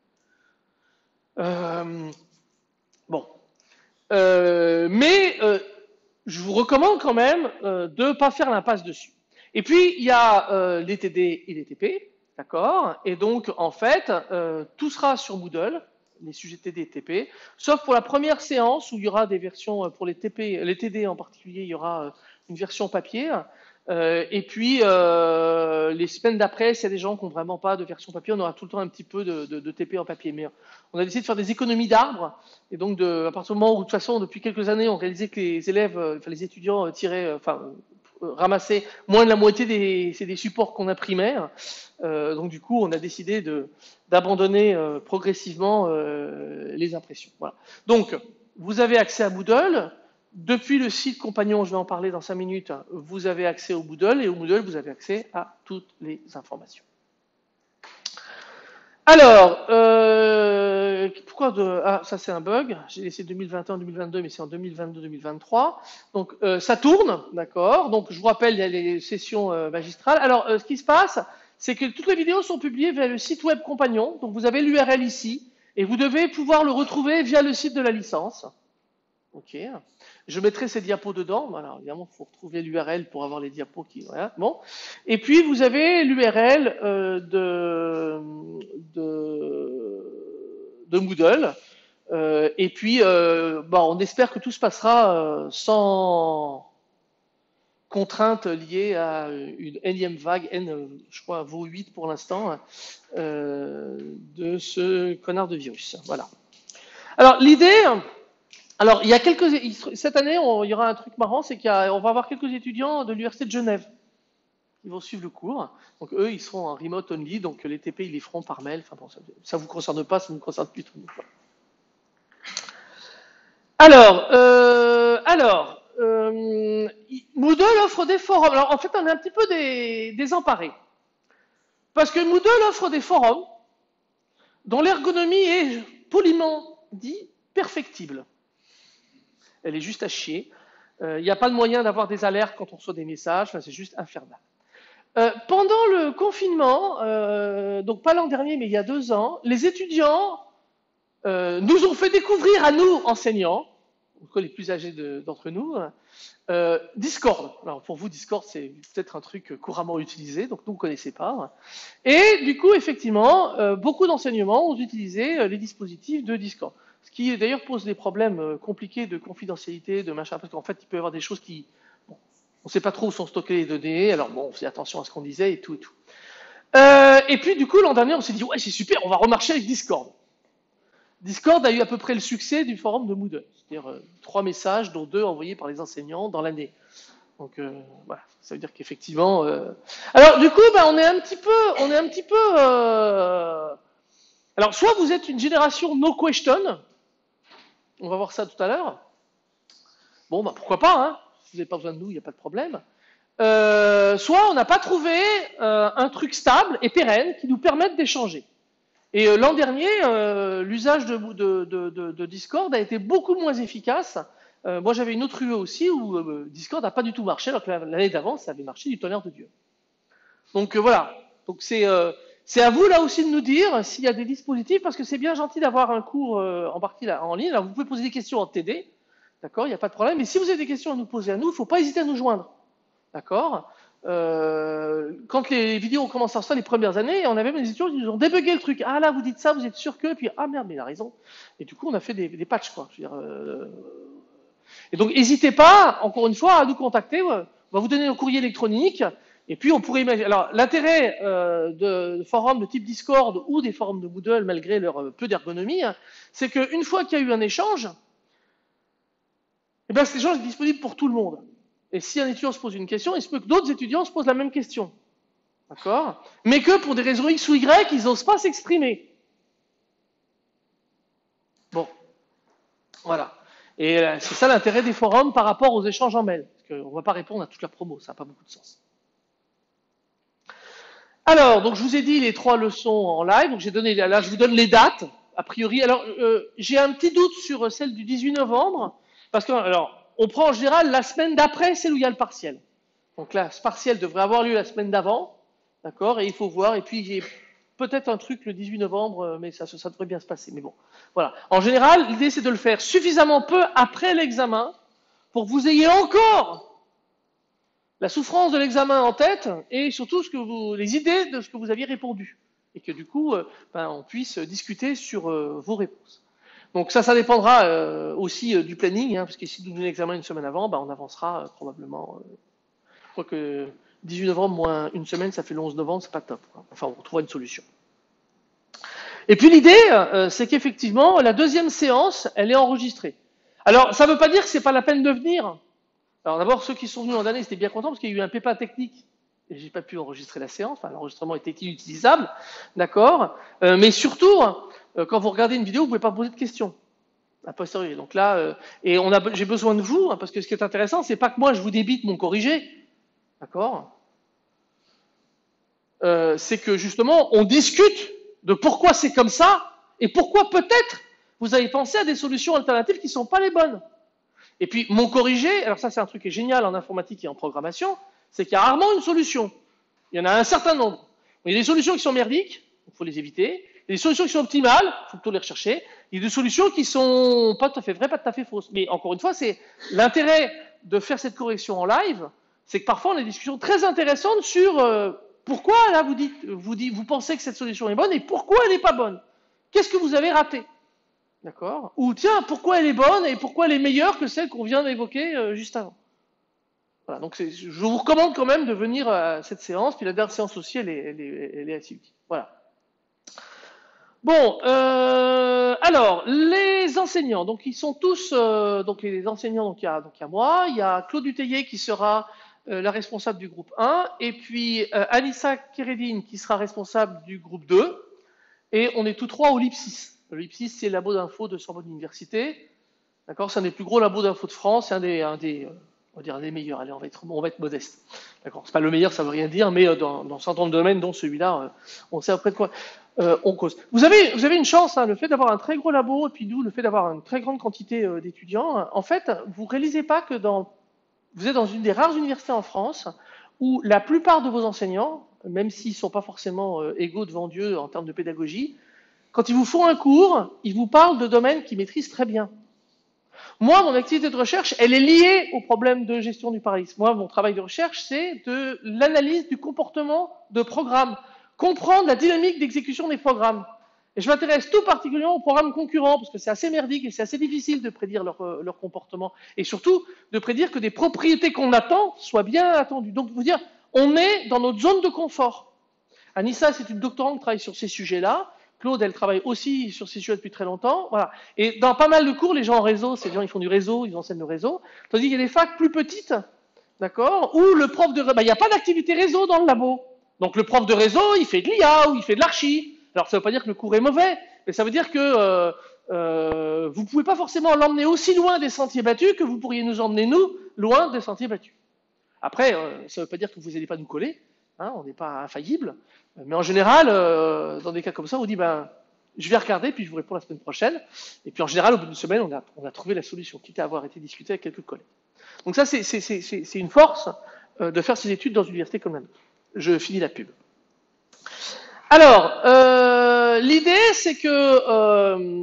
Euh, bon. Euh, mais euh, je vous recommande quand même euh, de ne pas faire l'impasse dessus. Et puis, il y a euh, les T D et les T P, d'accord? Et donc, en fait, euh, tout sera sur Moodle, les sujets T D et T P, sauf pour la première séance où il y aura des versions, pour les T P, les T D en particulier, il y aura une version papier. Euh, et puis, euh, les semaines d'après, s'il y a des gens qui n'ont vraiment pas de version papier, on aura tout le temps un petit peu de, de, de T P en papier. Mais on a décidé de faire des économies d'arbres. Et donc, de, à partir du moment où, de toute façon, depuis quelques années, on réalisait que les élèves, enfin les étudiants tiraient, enfin, ramassaient moins de la moitié des, c'est des supports qu'on imprimait. Euh, donc, du coup, on a décidé de, d'abandonner euh, progressivement euh, les impressions. Voilà. Donc, vous avez accès à Moodle. Depuis le site Compagnon, je vais en parler dans cinq minutes, vous avez accès au Moodle, et au Moodle, vous avez accès à toutes les informations. Alors, euh, pourquoi de... Ah, ça c'est un bug, j'ai laissé deux mille vingt et un deux mille vingt-deux, mais c'est en deux mille vingt-deux deux mille vingt-trois. Donc, euh, ça tourne, d'accord. Donc, je vous rappelle, il y a les sessions euh, magistrales. Alors, euh, ce qui se passe, c'est que toutes les vidéos sont publiées via le site web Compagnon. Donc, vous avez l'U R L ici, et vous devez pouvoir le retrouver via le site de la licence. Ok. Je mettrai ces diapos dedans. Alors, évidemment, il faut retrouver l'U R L pour avoir les diapos qui. Voilà. Bon. Et puis, vous avez l'U R L euh, de, de, de Moodle. Euh, et puis, euh, bon, on espère que tout se passera euh, sans contraintes liées à une énième vague, N, je crois, vaut huit pour l'instant, euh, de ce connard de virus. Voilà. Alors, l'idée. Alors, il y a quelques, cette année, on, il y aura un truc marrant, c'est qu'on va avoir quelques étudiants de l'Université de Genève qui vont suivre le cours. Donc, eux, ils seront en remote only, donc les T P, ils les feront par mail. Enfin bon, ça ne vous concerne pas, ça ne nous concerne plus. Alors, euh, alors euh, Moodle offre des forums. Alors, en fait, on est un petit peu des, désemparés. Parce que Moodle offre des forums dont l'ergonomie est, poliment dit, perfectible. Elle est juste à chier. Il euh, n'y a pas de moyen d'avoir des alertes quand on reçoit des messages. Enfin, c'est juste infernal. Euh, pendant le confinement, euh, donc pas l'an dernier, mais il y a deux ans, les étudiants euh, nous ont fait découvrir à nous, enseignants, en tout cas les plus âgés de, d'entre nous, euh, Discord. Alors pour vous, Discord, c'est peut-être un truc couramment utilisé, donc nous, on ne connaissait pas. Et du coup, effectivement, euh, beaucoup d'enseignements ont utilisé euh, les dispositifs de Discord. Ce qui d'ailleurs pose des problèmes compliqués de confidentialité, de machin, parce qu'en fait, il peut y avoir des choses qui... Bon, on ne sait pas trop où sont stockées les données, alors bon, on fait attention à ce qu'on disait et tout et tout. Euh, et puis, du coup, l'an dernier, on s'est dit, ouais, c'est super, on va remarcher avec Discord. Discord a eu à peu près le succès du forum de Moodle, c'est-à-dire euh, trois messages, dont deux envoyés par les enseignants dans l'année. Donc, euh, voilà, ça veut dire qu'effectivement... Euh... Alors, du coup, ben, on est un petit peu... On est un petit peu euh... Alors, soit vous êtes une génération no question, on va voir ça tout à l'heure. Bon, bah, pourquoi pas, hein. Si vous n'avez pas besoin de nous, il n'y a pas de problème. Euh, soit on n'a pas trouvé euh, un truc stable et pérenne qui nous permette d'échanger. Et euh, l'an dernier, euh, l'usage de, de, de, de, de Discord a été beaucoup moins efficace. Euh, moi, j'avais une autre U E aussi où euh, Discord n'a pas du tout marché, alors que l'année d'avant, ça avait marché du tonnerre de Dieu. Donc euh, voilà. Donc c'est euh, c'est à vous là aussi de nous dire s'il y a des dispositifs, parce que c'est bien gentil d'avoir un cours euh, en partie là, en ligne. Alors vous pouvez poser des questions en T D, d'accord, il n'y a pas de problème. Mais si vous avez des questions à nous poser à nous, il ne faut pas hésiter à nous joindre, d'accord. euh, quand les vidéos ont commencé à sortir les premières années, on avait même des étudiants qui nous ont débugué le truc. Ah là, vous dites ça, vous êtes sûr que, puis ah merde, mais il a raison. Et du coup, on a fait des, des patchs, quoi. Je veux dire, euh, et donc, n'hésitez pas, encore une fois, à nous contacter. On va vous donner un courrier électronique. Et puis, on pourrait imaginer. Alors, l'intérêt euh, de forums de type Discord ou des forums de Moodle, malgré leur euh, peu d'ergonomie, hein, c'est qu'une fois qu'il y a eu un échange, eh bien, cet échange est disponible pour tout le monde. Et si un étudiant se pose une question, il se peut que d'autres étudiants se posent la même question. D'accord? Mais que pour des raisons X ou Y, ils n'osent pas s'exprimer. Bon. Voilà. Et c'est ça l'intérêt des forums par rapport aux échanges en mail. Parce qu'on ne va pas répondre à toute la promo, ça n'a pas beaucoup de sens. Alors, donc je vous ai dit les trois leçons en live. Donc j'ai donné, là, je vous donne les dates, a priori. Alors, euh, j'ai un petit doute sur celle du dix-huit novembre, parce que, alors, on prend en général la semaine d'après, celle où il y a le partiel. Donc là, ce partiel devrait avoir lieu la semaine d'avant, d'accord, et il faut voir. Et puis j'ai peut-être un truc le dix-huit novembre, mais ça, ça devrait bien se passer. Mais bon, voilà. En général, l'idée c'est de le faire suffisamment peu après l'examen pour que vous ayez encore la souffrance de l'examen en tête et surtout ce que vous, les idées de ce que vous aviez répondu. Et que du coup, euh, ben, on puisse discuter sur euh, vos réponses. Donc ça, ça dépendra euh, aussi euh, du planning, hein, parce que si nous donnons l'examen une semaine avant, ben, on avancera euh, probablement. Euh, je crois que dix-huit novembre moins une semaine, ça fait le onze novembre, c'est pas top, quoi. Enfin, on trouvera une solution. Et puis l'idée, euh, c'est qu'effectivement, la deuxième séance, elle est enregistrée. Alors, ça ne veut pas dire que c'est pas la peine de venir. Alors d'abord, ceux qui sont venus en année, c'était bien contents parce qu'il y a eu un pépin technique. Et j'ai pas pu enregistrer la séance, enfin, l'enregistrement était inutilisable, d'accord. Euh, mais surtout, euh, quand vous regardez une vidéo, vous pouvez pas poser de questions. A posteriori. Donc là, euh, et on a, j'ai besoin de vous, hein, parce que ce qui est intéressant, c'est pas que moi je vous débite mon corrigé, d'accord. Euh, c'est que justement, on discute de pourquoi c'est comme ça et pourquoi peut-être vous avez pensé à des solutions alternatives qui ne sont pas les bonnes. Et puis, mon corrigé, alors ça c'est un truc qui est génial en informatique et en programmation, c'est qu'il y a rarement une solution. Il y en a un certain nombre. Il y a des solutions qui sont merdiques, il faut les éviter. Il y a des solutions qui sont optimales, il faut plutôt les rechercher. Il y a des solutions qui sont pas tout à fait vraies, pas tout à fait fausses. Mais encore une fois, c'est l'intérêt de faire cette correction en live, c'est que parfois on a des discussions très intéressantes sur euh, pourquoi là vous dites, vous dites, vous pensez que cette solution est bonne et pourquoi elle n'est pas bonne. Qu'est-ce que vous avez raté? D'accord? Ou tiens, pourquoi elle est bonne et pourquoi elle est meilleure que celle qu'on vient d'évoquer euh, juste avant. Voilà, donc je vous recommande quand même de venir à cette séance, puis la dernière séance aussi, elle est, elle est, elle est assez utile. Voilà. Bon, euh, alors, les enseignants, donc ils sont tous, euh, donc les enseignants, donc il y a, donc il y a moi, il y a Claude Dutheillet qui sera euh, la responsable du groupe un, et puis euh, Anissa Keredine qui sera responsable du groupe deux, et on est tous trois au L I P six. Le L I P six, c'est le labo d'info de Sorbonne Université. D'accord, c'est un des plus gros labos d'info de France, c'est un des, un des, on va dire un des meilleurs. Allez, on va être, on va être modeste. D'accord, c'est pas le meilleur, ça veut rien dire, mais dans, dans certains domaines, dont celui-là, on sait après de quoi euh, on cause. Vous avez, vous avez une chance, hein, le fait d'avoir un très gros labo, et puis nous, le fait d'avoir une très grande quantité euh, d'étudiants. En fait, vous réalisez pas que dans, vous êtes dans une des rares universités en France où la plupart de vos enseignants, même s'ils sont pas forcément euh, égaux devant Dieu en termes de pédagogie, quand ils vous font un cours, ils vous parlent de domaines qu'ils maîtrisent très bien. Moi, mon activité de recherche, elle est liée au problème de gestion du parallélisme. Moi, mon travail de recherche, c'est de l'analyse du comportement de programmes, comprendre la dynamique d'exécution des programmes. Et je m'intéresse tout particulièrement aux programmes concurrents, parce que c'est assez merdique et c'est assez difficile de prédire leur, leur comportement. Et surtout, de prédire que des propriétés qu'on attend soient bien attendues. Donc, vous dire, on est dans notre zone de confort. Anissa, c'est une doctorante qui travaille sur ces sujets-là. Claude, elle travaille aussi sur ces sujets depuis très longtemps. Voilà. Et dans pas mal de cours, les gens en réseau, c'est des gens qui font du réseau, ils enseignent le réseau. Tandis qu'il y a des facs plus petites, d'accord, où le prof de... Bah, il n'y a pas d'activité réseau dans le labo. Donc le prof de réseau, il fait de l'I A ou il fait de l'archi. Alors ça ne veut pas dire que le cours est mauvais, mais ça veut dire que euh, euh, vous ne pouvez pas forcément l'emmener aussi loin des sentiers battus que vous pourriez nous emmener, nous, loin des sentiers battus. Après, euh, ça ne veut pas dire que vous n'allez pas nous coller. Hein, on n'est pas infaillible, mais en général, euh, dans des cas comme ça, on dit ben, je vais regarder, puis je vous réponds la semaine prochaine. Et puis en général, au bout d'une semaine, on a, on a trouvé la solution, quitte à avoir été discuté avec quelques collègues. Donc ça, c'est une force euh, de faire ces études dans une université comme la nôtre. Je finis la pub. Alors, euh, l'idée, c'est que euh,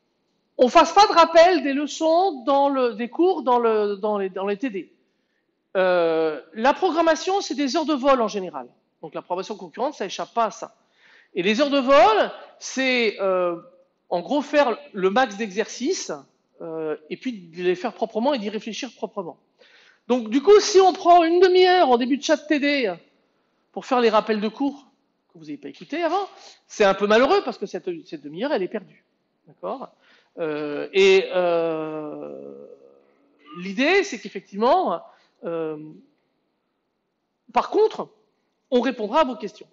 on fasse pas de rappel des leçons dans le, des cours dans, le, dans, les, dans les T D. Euh, la programmation, c'est des heures de vol en général. Donc la programmation concurrente, ça échappe pas à ça. Et les heures de vol, c'est euh, en gros faire le max d'exercices euh, et puis de les faire proprement et d'y réfléchir proprement. Donc du coup, si on prend une demi-heure en début de chat T D pour faire les rappels de cours que vous n'avez pas écouté avant, c'est un peu malheureux parce que cette, cette demi-heure, elle est perdue. D'accord euh, Et euh, l'idée, c'est qu'effectivement, euh, par contre, on répondra à vos questions.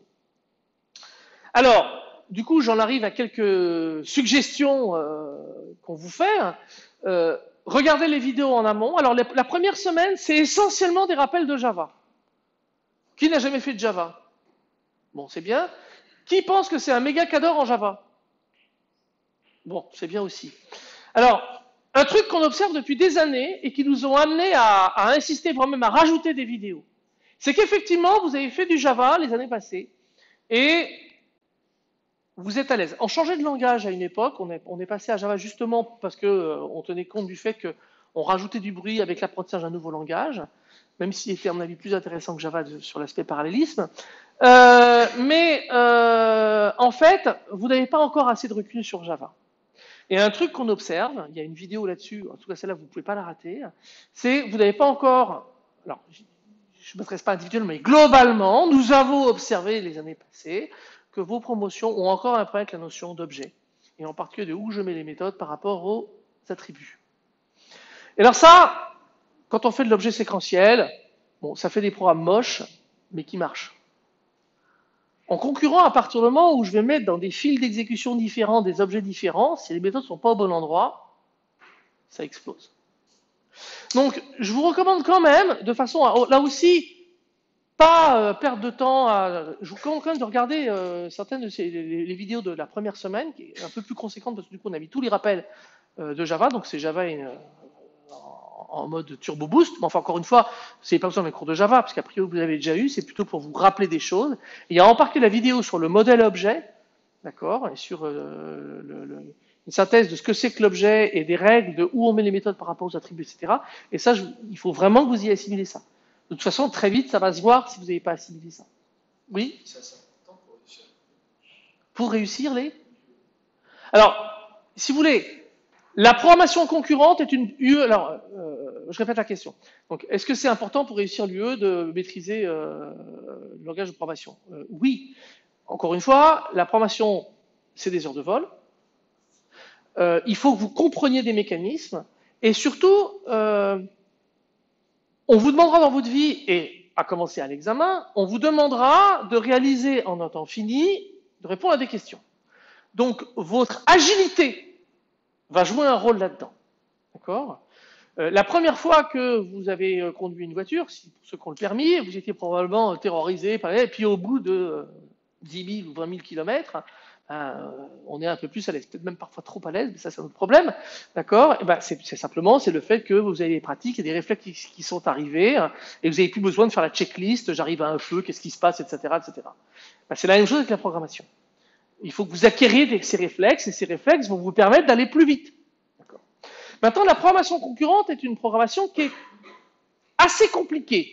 Alors, du coup, j'en arrive à quelques suggestions euh, qu'on vous fait. Euh, regardez les vidéos en amont. Alors, la, la première semaine, c'est essentiellement des rappels de Java. Qui n'a jamais fait de Java? Bon, c'est bien. Qui pense que c'est un méga cadre en Java? Bon, c'est bien aussi. Alors, un truc qu'on observe depuis des années et qui nous ont amené à, à insister vraiment à rajouter des vidéos, c'est qu'effectivement, vous avez fait du Java les années passées et vous êtes à l'aise. On changeait de langage à une époque, on est, on est passé à Java justement parce qu'on euh, tenait compte du fait qu'on rajoutait du bruit avec l'apprentissage d'un nouveau langage, même s'il était à mon avis plus intéressant que Java de, sur l'aspect parallélisme. Euh, mais euh, en fait, vous n'avez pas encore assez de recul sur Java. Et un truc qu'on observe, il y a une vidéo là-dessus, en tout cas celle-là, vous ne pouvez pas la rater, c'est que vous n'avez pas encore, alors je ne m'adresse pas individuellement, mais globalement, nous avons observé les années passées que vos promotions ont encore un problème avec la notion d'objet, et en particulier de où je mets les méthodes par rapport aux attributs. Et alors ça, quand on fait de l'objet séquentiel, bon, ça fait des programmes moches, mais qui marchent. En concurrent, à partir du moment où je vais mettre dans des fils d'exécution différents des objets différents, si les méthodes ne sont pas au bon endroit, ça explose. Donc, je vous recommande quand même, de façon à, là aussi, pas euh, perdre de temps, à, je vous recommande quand même de regarder euh, certaines de ces, les, les vidéos de la première semaine, qui est un peu plus conséquente parce que du coup on a mis tous les rappels euh, de Java, donc c'est Java euh, en, en mode turbo boost, mais enfin encore une fois, vous n'avez pas besoin d'un cours de Java, parce qu'a priori vous l'avez déjà eu, c'est plutôt pour vous rappeler des choses. Et il y a en particulier la vidéo sur le modèle objet, d'accord, et sur euh, le, le, une synthèse de ce que c'est que l'objet et des règles de où on met les méthodes par rapport aux attributs, et cetera. Et ça, je, il faut vraiment que vous y assimilez ça. De toute façon, très vite, ça va se voir si vous n'avez pas assimilé ça. Oui? Ça, c'est important pour réussir. Pour réussir les? Alors, si vous voulez, la programmation concurrente est une U E. Alors, euh, je répète la question. Donc, est-ce que c'est important pour réussir l'U E de maîtriser euh, le langage de programmation? euh, Oui. Encore une fois, la programmation, c'est des heures de vol. Euh, il faut que vous compreniez des mécanismes. Et surtout, euh, on vous demandera dans votre vie, et à commencer à l'examen, on vous demandera de réaliser en un temps fini, de répondre à des questions. Donc, votre agilité va jouer un rôle là-dedans. D'accord euh, La première fois que vous avez euh, conduit une voiture, si, pour ceux qui ont le permis, vous étiez probablement terrorisé, et puis au bout de euh, dix mille ou vingt mille kilomètres, euh, on est un peu plus à l'aise, peut-être même parfois trop à l'aise, mais ça c'est un autre problème, d'accord? Et ben, c'est simplement c'est le fait que vous avez des pratiques et des réflexes qui, qui sont arrivés hein, et vous n'avez plus besoin de faire la checklist, j'arrive à un feu, qu'est-ce qui se passe, et cetera, et cetera. Ben, c'est la même chose avec la programmation. Il faut que vous acquériez des, ces réflexes et ces réflexes vont vous permettre d'aller plus vite. Maintenant, la programmation concurrente est une programmation qui est assez compliquée.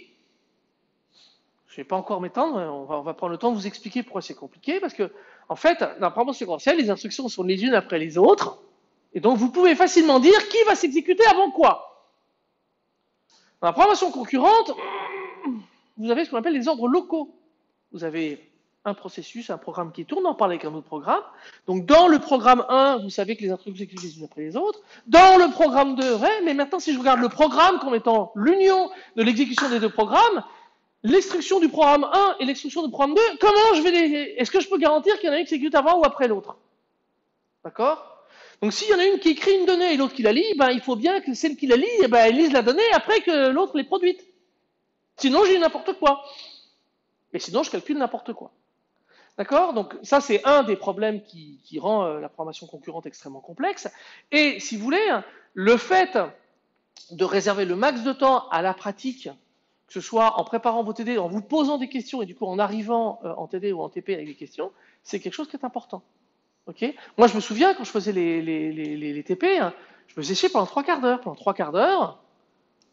Je ne vais pas encore m'étendre, on va, on va prendre le temps de vous expliquer pourquoi c'est compliqué, parce que, en fait, dans la programmation séquentielle, les instructions sont les unes après les autres, et donc vous pouvez facilement dire qui va s'exécuter avant quoi. Dans la programmation concurrente, vous avez ce qu'on appelle les ordres locaux. Vous avez un processus, un programme qui tourne, on parle avec un autre programme. Donc, dans le programme un, vous savez que les instructions s'exécutent les unes après les autres. Dans le programme deux, ouais, mais maintenant, si je regarde le programme comme étant l'union de l'exécution des deux programmes, l'instruction du programme un et l'instruction du programme deux, comment je vais les... Est-ce que je peux garantir qu'il y en a une qui s'exécute avant ou après l'autre? D'accord? Donc, s'il y en a une qui écrit une donnée et l'autre qui la lit, ben, il faut bien que celle qui la lit, eh ben, elle lise la donnée après que l'autre l'ait produite. Sinon, j'ai n'importe quoi. Et sinon, je calcule n'importe quoi. D'accord? Donc, ça, c'est un des problèmes qui, qui rend euh, la programmation concurrente extrêmement complexe. Et, si vous voulez, le fait de réserver le max de temps à la pratique, que ce soit en préparant vos T D, en vous posant des questions, et du coup en arrivant euh, en T D ou en T P avec des questions, c'est quelque chose qui est important. Okay? Moi, je me souviens, quand je faisais les, les, les, les T P, hein, je me séchais pendant trois quarts d'heure. Pendant trois quarts d'heure,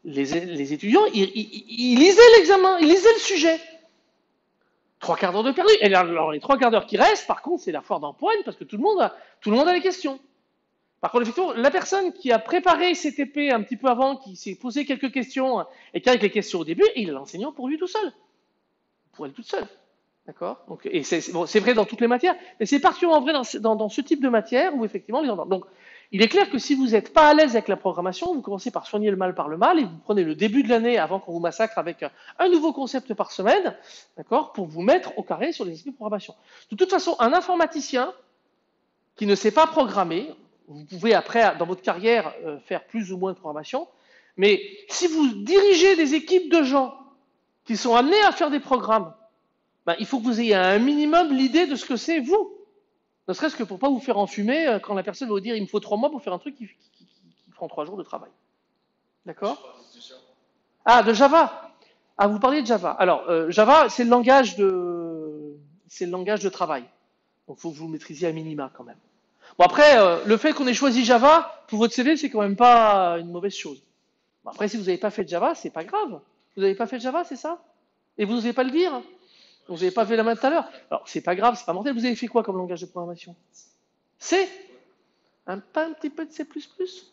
les, les étudiants, ils, ils, ils lisaient l'examen, ils lisaient le sujet. Trois quarts d'heure de perdu. Et alors, les trois quarts d'heure qui restent, par contre, c'est la foire d'empoigne parce que tout le monde a, tout le monde a les questions. Par contre, effectivement, la personne qui a préparé ses T P un petit peu avant, qui s'est posé quelques questions et qui a les questions au début, il a l'enseignant pour lui tout seul. Pour elle toute seule. D'accord. Donc, et c'est bon, vrai dans toutes les matières, mais c'est particulièrement vrai dans, dans, dans ce type de matière où effectivement les gens. Donc, il est clair que si vous n'êtes pas à l'aise avec la programmation, vous commencez par soigner le mal par le mal et vous prenez le début de l'année avant qu'on vous massacre avec un nouveau concept par semaine, d'accord, pour vous mettre au carré sur les aspects de programmation. De toute façon, un informaticien qui ne sait pas programmer, vous pouvez après, dans votre carrière, euh, faire plus ou moins de programmation, mais si vous dirigez des équipes de gens qui sont amenés à faire des programmes, ben, il faut que vous ayez un minimum l'idée de ce que c'est vous. Ne serait-ce que pour ne pas vous faire enfumer quand la personne va vous dire il me faut trois mois pour faire un truc qui, qui, qui, qui prend trois jours de travail. D'accord? Ah, de Java. Ah, vous parliez de Java. Alors, euh, Java, c'est le langage de, c'est le langage de travail. Donc, il faut que vous le maîtrisiez à minima quand même. Bon, après, euh, le fait qu'on ait choisi Java pour votre C V, c'est quand même pas une mauvaise chose. Bon, après, si vous n'avez pas fait de Java, c'est pas grave. Vous n'avez pas fait de Java, c'est ça? Et vous n'osez pas le dire? Vous n'avez pas fait la main tout à l'heure. Alors, c'est pas grave, c'est pas mortel. Vous avez fait quoi comme langage de programmation? C? Un, pas un petit peu de C plus plus?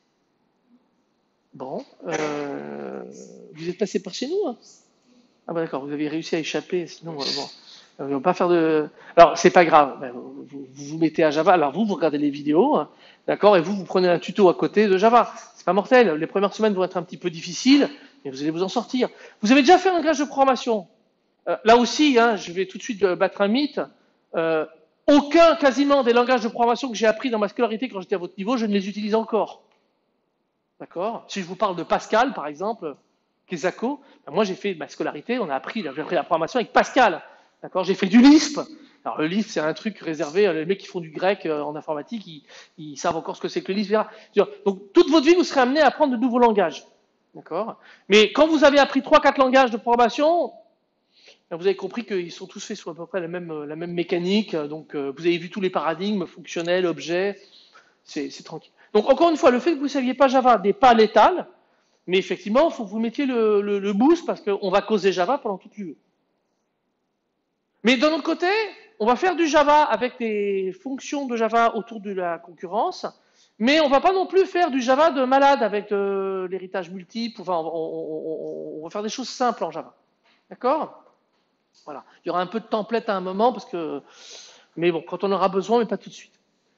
Bon. Euh, vous êtes passé par chez nous, hein? Ah bah d'accord, vous avez réussi à échapper, sinon, euh, bon. On ne va pas faire de... Alors, c'est pas grave. Ben, vous, vous vous mettez à Java. Alors, vous, vous regardez les vidéos, hein, d'accord? Et vous, vous prenez un tuto à côté de Java. C'est pas mortel. Les premières semaines vont être un petit peu difficiles, mais vous allez vous en sortir. Vous avez déjà fait un langage de programmation? Euh, là aussi, hein, je vais tout de suite battre un mythe. Euh, aucun, quasiment, des langages de programmation que j'ai appris dans ma scolarité quand j'étais à votre niveau, je ne les utilise encore. D'accord? Si je vous parle de Pascal, par exemple, Kesako, ben moi j'ai fait ma scolarité, on a appris, j'ai appris la programmation avec Pascal. D'accord? J'ai fait du Lisp. Alors le Lisp, c'est un truc réservé, les mecs qui font du grec en informatique, ils, ils savent encore ce que c'est que le Lisp. Donc toute votre vie, vous serez amené à apprendre de nouveaux langages. D'accord? Mais quand vous avez appris trois quatre langages de programmation, vous avez compris qu'ils sont tous faits sur à peu près la même, la même mécanique. Donc vous avez vu tous les paradigmes, fonctionnels, objets, c'est tranquille. Donc encore une fois, le fait que vous ne saviez pas Java n'est pas létal, mais effectivement, il faut que vous mettiez le, le, le boost parce qu'on va causer Java pendant toute l'U E. Mais d'un autre côté, on va faire du Java avec des fonctions de Java autour de la concurrence, mais on ne va pas non plus faire du Java de malade avec euh, l'héritage multiple. Enfin, on, on, on, on va faire des choses simples en Java. D'accord? Voilà. Il y aura un peu de template à un moment, parce que, mais bon, quand on aura besoin, mais pas tout de suite.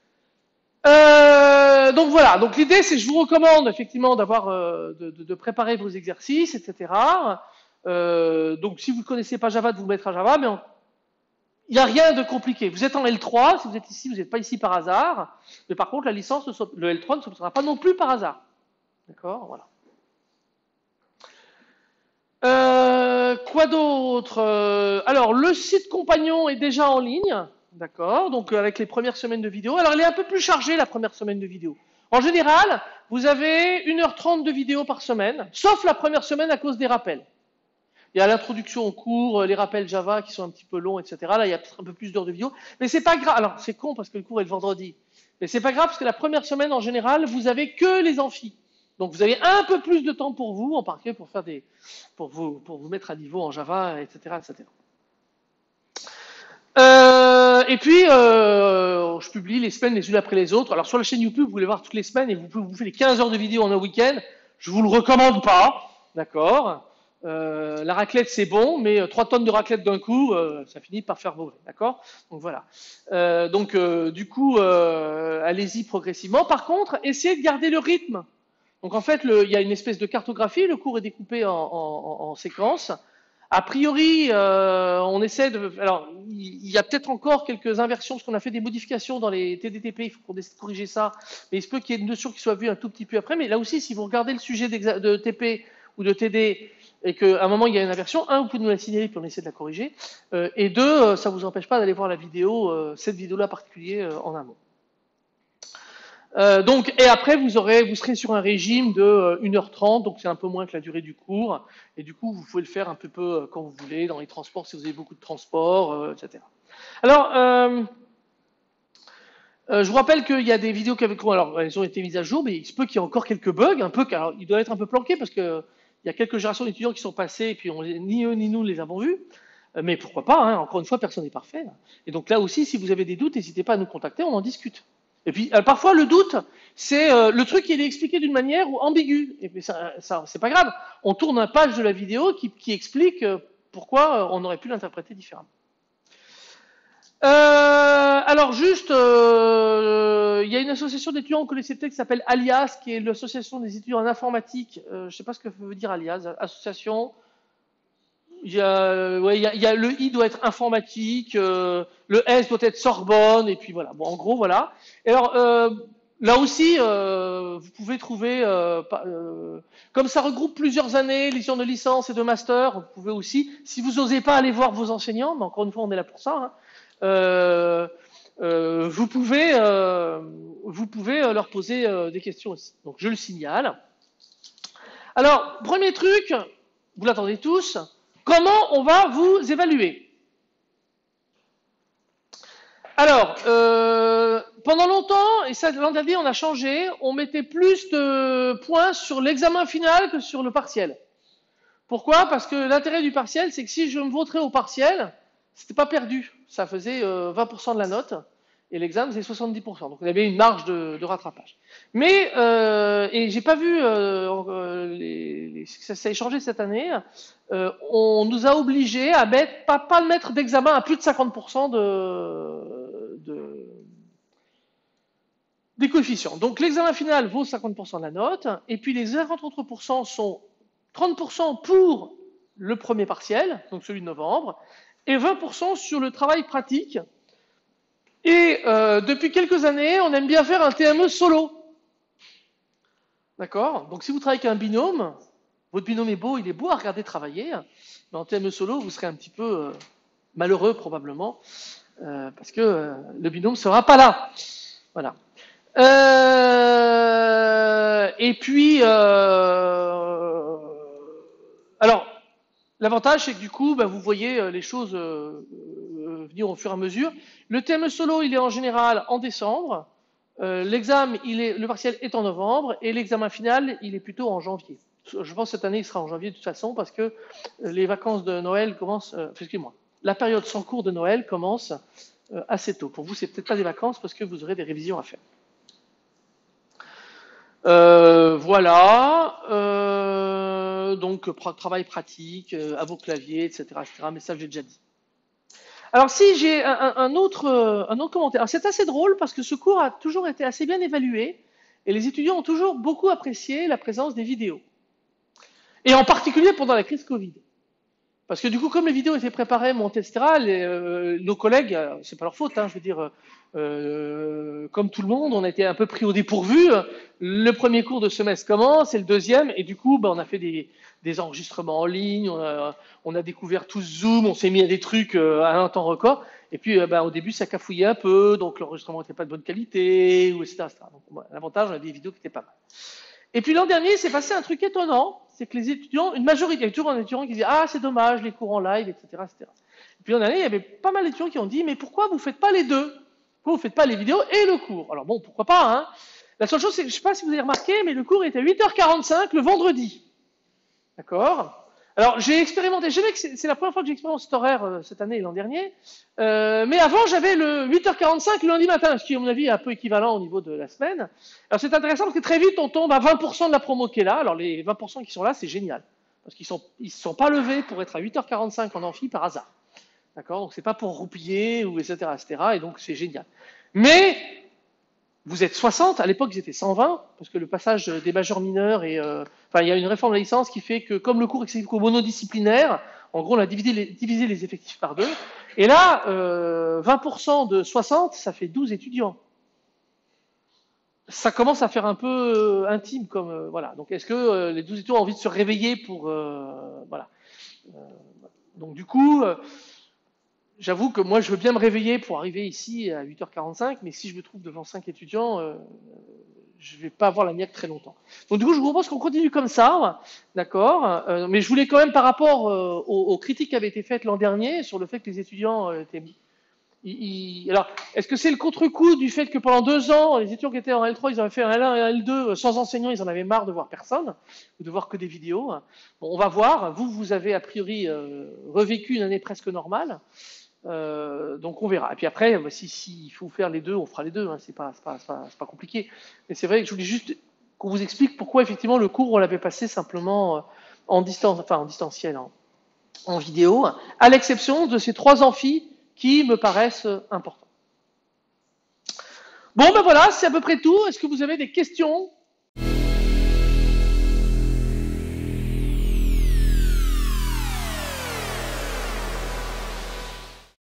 Euh, donc voilà, donc l'idée c'est que je vous recommande effectivement d'avoir euh, de, de, de préparer vos exercices, et cetera. Euh, donc si vous ne connaissez pas Java, de vous mettre à Java, mais il n'y a rien de compliqué. Vous êtes en L trois, si vous êtes ici, vous n'êtes pas ici par hasard, mais par contre la licence, le L trois ne se sera pas non plus par hasard. D'accord, voilà. Euh, quoi d'autre? Alors le site compagnon est déjà en ligne. D'accord, donc avec les premières semaines de vidéo. Alors, elle est un peu plus chargée, la première semaine de vidéo. En général, vous avez une heure trente de vidéo par semaine, sauf la première semaine à cause des rappels. Il y a l'introduction au cours, les rappels Java qui sont un petit peu longs, et cetera. Là, il y a peut-être un peu plus d'heures de vidéo. Mais c'est pas grave. Alors, c'est con parce que le cours est le vendredi. Mais c'est pas grave parce que la première semaine, en général, vous avez que les amphis. Donc, vous avez un peu plus de temps pour vous, en particulier pour faire des, pour vous, pour vous mettre à niveau en Java, et cetera, et cetera. Euh, et puis, euh, je publie les semaines les unes après les autres. Alors, sur la chaîne YouTube, vous pouvez voir toutes les semaines et vous pouvez vous faire les quinze heures de vidéo en un week-end. Je vous le recommande pas, d'accord. Euh, la raclette, c'est bon, mais trois tonnes de raclette d'un coup, euh, ça finit par faire mauvais, d'accord. Donc, voilà. Euh, donc, euh, du coup, euh, allez-y progressivement. Par contre, essayez de garder le rythme. Donc, en fait, le, il y a une espèce de cartographie. Le cours est découpé en, en, en séquences. A priori, euh, on essaie de... Alors, il y a peut-être encore quelques inversions, parce qu'on a fait des modifications dans les T D T P, il faut qu'on essaie de corriger ça, mais il se peut qu'il y ait une notion qui soit vue un tout petit peu après, mais là aussi, si vous regardez le sujet de T P ou de T D, et qu'à un moment, il y a une inversion, un, vous pouvez nous la signaler, puis on essaie de la corriger, euh, et deux, ça ne vous empêche pas d'aller voir la vidéo, euh, cette vidéo-là en particulier, euh, en amont. Euh, donc, et après, vous, aurez, vous serez sur un régime de euh, une heure trente, donc c'est un peu moins que la durée du cours. Et du coup, vous pouvez le faire un peu, peu euh, quand vous voulez, dans les transports, si vous avez beaucoup de transports, euh, et cetera. Alors, euh, Euh, je vous rappelle qu'il y a des vidéos qui avaient, alors elles ont été mises à jour, mais il se peut qu'il y ait encore quelques bugs, un peu, car il doit être un peu planqué parce que il y a quelques générations d'étudiants qui sont passés et puis on, ni eux ni nous les avons vus. Euh, Mais pourquoi pas, hein, encore une fois, personne n'est parfait. Et donc là aussi, si vous avez des doutes, n'hésitez pas à nous contacter, on en discute. Et puis euh, parfois le doute, c'est euh, le truc qui est expliqué d'une manière ou ambiguë. Et puis ça, ça c'est pas grave. On tourne une page de la vidéo qui, qui explique euh, pourquoi on aurait pu l'interpréter différemment. Euh, alors juste, euh, il y a une association d'étudiants, vous connaissez peut-être, qui s'appelle Alias, qui est l'association des étudiants en informatique. Euh, je ne sais pas ce que veut dire Alias, association. Il y a, ouais, il y a, il y a le I doit être informatique, euh, le S doit être Sorbonne, et puis voilà. Bon, en gros, voilà. Et alors, euh, là aussi, euh, vous pouvez trouver, euh, euh, comme ça regroupe plusieurs années, les étudiants de licence et de master, vous pouvez aussi, si vous n'osez pas aller voir vos enseignants, mais encore une fois, on est là pour ça, hein, euh, euh, vous pouvez, euh, vous pouvez leur poser euh, des questions aussi. Donc, je le signale. Alors, premier truc, vous l'attendez tous, comment on va vous évaluer? Alors, euh, pendant longtemps, et ça l'an dernier on a changé, on mettait plus de points sur l'examen final que sur le partiel. Pourquoi? Parce que l'intérêt du partiel, c'est que si je me voterais au partiel, c'était pas perdu. Ça faisait euh, vingt pour cent de la note, et l'examen c'est soixante-dix pour cent. Donc on avait une marge de, de rattrapage. Mais, euh, et j'ai pas vu, euh, les, les, ça s'est changé cette année, euh, on nous a obligés à mettre, pas, pas mettre d'examen à plus de cinquante pour cent de, de, des coefficients. Donc l'examen final vaut cinquante pour cent de la note, et puis les cinquante autres pourcents sont trente pour cent pour le premier partiel, donc celui de novembre, et vingt pour cent sur le travail pratique. Et euh, depuis quelques années, on aime bien faire un T M E solo. D'accord? Donc si vous travaillez avec un binôme, votre binôme est beau, il est beau à regarder travailler, mais en T M E solo, vous serez un petit peu euh, malheureux probablement, euh, parce que euh, le binôme ne sera pas là. Voilà. Euh, et puis, euh, alors, l'avantage, c'est que du coup, bah, vous voyez les choses euh, euh, venir au fur et à mesure. Le T M E solo, il est en général en décembre. Euh, l'examen, il est, le partiel est en novembre, et l'examen final, il est plutôt en janvier. Je pense que cette année, il sera en janvier de toute façon, parce que les vacances de Noël commencent, euh, excusez-moi, la période sans cours de Noël commence euh, assez tôt. Pour vous, c'est peut-être pas des vacances, parce que vous aurez des révisions à faire. Euh, voilà, euh, donc travail pratique, euh, à vos claviers, et cetera, et cetera. Mais ça, j'ai déjà dit. Alors si j'ai un, un, autre, un autre commentaire, c'est assez drôle parce que ce cours a toujours été assez bien évalué et les étudiants ont toujours beaucoup apprécié la présence des vidéos. Et en particulier pendant la crise Covid. Parce que du coup, comme les vidéos étaient préparées, montées, et cetera, les, euh, nos collègues, c'est pas leur faute, hein, je veux dire, euh, comme tout le monde, on a été un peu pris au dépourvu. Le premier cours de semestre commence, et le deuxième, et du coup, bah, on a fait des, des enregistrements en ligne, on a, on a découvert tout Zoom, on s'est mis à des trucs euh, à un temps record, et puis euh, bah, au début, ça cafouillait un peu, donc l'enregistrement n'était pas de bonne qualité, ou et cetera, et cetera. Donc, bah, l'avantage, on a des vidéos qui étaient pas mal. Et puis l'an dernier, c'est passé un truc étonnant, c'est que les étudiants, une majorité, il y avait toujours un étudiant qui disait « Ah, c'est dommage, les cours en live, et cetera et cetera » Et puis l'an dernier, il y avait pas mal d'étudiants qui ont dit « Mais pourquoi vous ne faites pas les deux? Pourquoi vous ne faites pas les vidéos et le cours ?» Alors bon, pourquoi pas, hein. La seule chose, c'est que je ne sais pas si vous avez remarqué, mais le cours était à huit heures quarante-cinq le vendredi. D'accord? Alors, j'ai expérimenté, je sais que c'est la première fois que j'expérimente cet horaire euh, cette année et l'an dernier, euh, mais avant, j'avais le huit heures quarante-cinq le lundi matin, ce qui, à mon avis, est un peu équivalent au niveau de la semaine. Alors, c'est intéressant parce que très vite, on tombe à vingt pour cent de la promo qui est là. Alors, les vingt pour cent qui sont là, c'est génial. Parce qu'ils ne sont, ils sont pas levés pour être à huit heures quarante-cinq en amphi par hasard. D'accord? Donc, c'est pas pour roupiller, ou et cetera, et cetera. Et donc, c'est génial. Mais, vous êtes soixante, à l'époque ils étaient cent vingt, parce que le passage des majeurs mineurs et euh, enfin il y a une réforme de la licence qui fait que comme le cours est monodisciplinaire, en gros on a divisé les, divisé les effectifs par deux, et là euh, vingt pour cent de soixante, ça fait douze étudiants. Ça commence à faire un peu euh, intime comme euh, voilà. Donc est-ce que euh, les douze étudiants ont envie de se réveiller pour euh, voilà. Euh, donc du coup. Euh, J'avoue que moi, je veux bien me réveiller pour arriver ici à huit heures quarante-cinq, mais si je me trouve devant cinq étudiants, euh, je ne vais pas avoir la niaque très longtemps. Donc du coup, je vous propose qu'on continue comme ça, d'accord, euh, mais je voulais quand même, par rapport euh, aux, aux critiques qui avaient été faites l'an dernier, sur le fait que les étudiants euh, étaient, il, il, alors, est-ce que c'est le contre-coup du fait que pendant deux ans, les étudiants qui étaient en L trois, ils avaient fait un L un et un L deux sans enseignant, ils en avaient marre de voir personne, ou de voir que des vidéos. Bon, on va voir. Vous, vous avez a priori euh, revécu une année presque normale. Euh, donc on verra. Et puis après, bah, si, si il faut faire les deux, on fera les deux. Hein. C'est pas, c'est pas, c'est pas, c'est pas compliqué. Mais c'est vrai que je voulais juste qu'on vous explique pourquoi effectivement le cours on l'avait passé simplement en distance, enfin en distanciel, en, en vidéo, à l'exception de ces trois amphis qui me paraissent importants. Bon ben voilà, c'est à peu près tout. Est-ce que vous avez des questions ?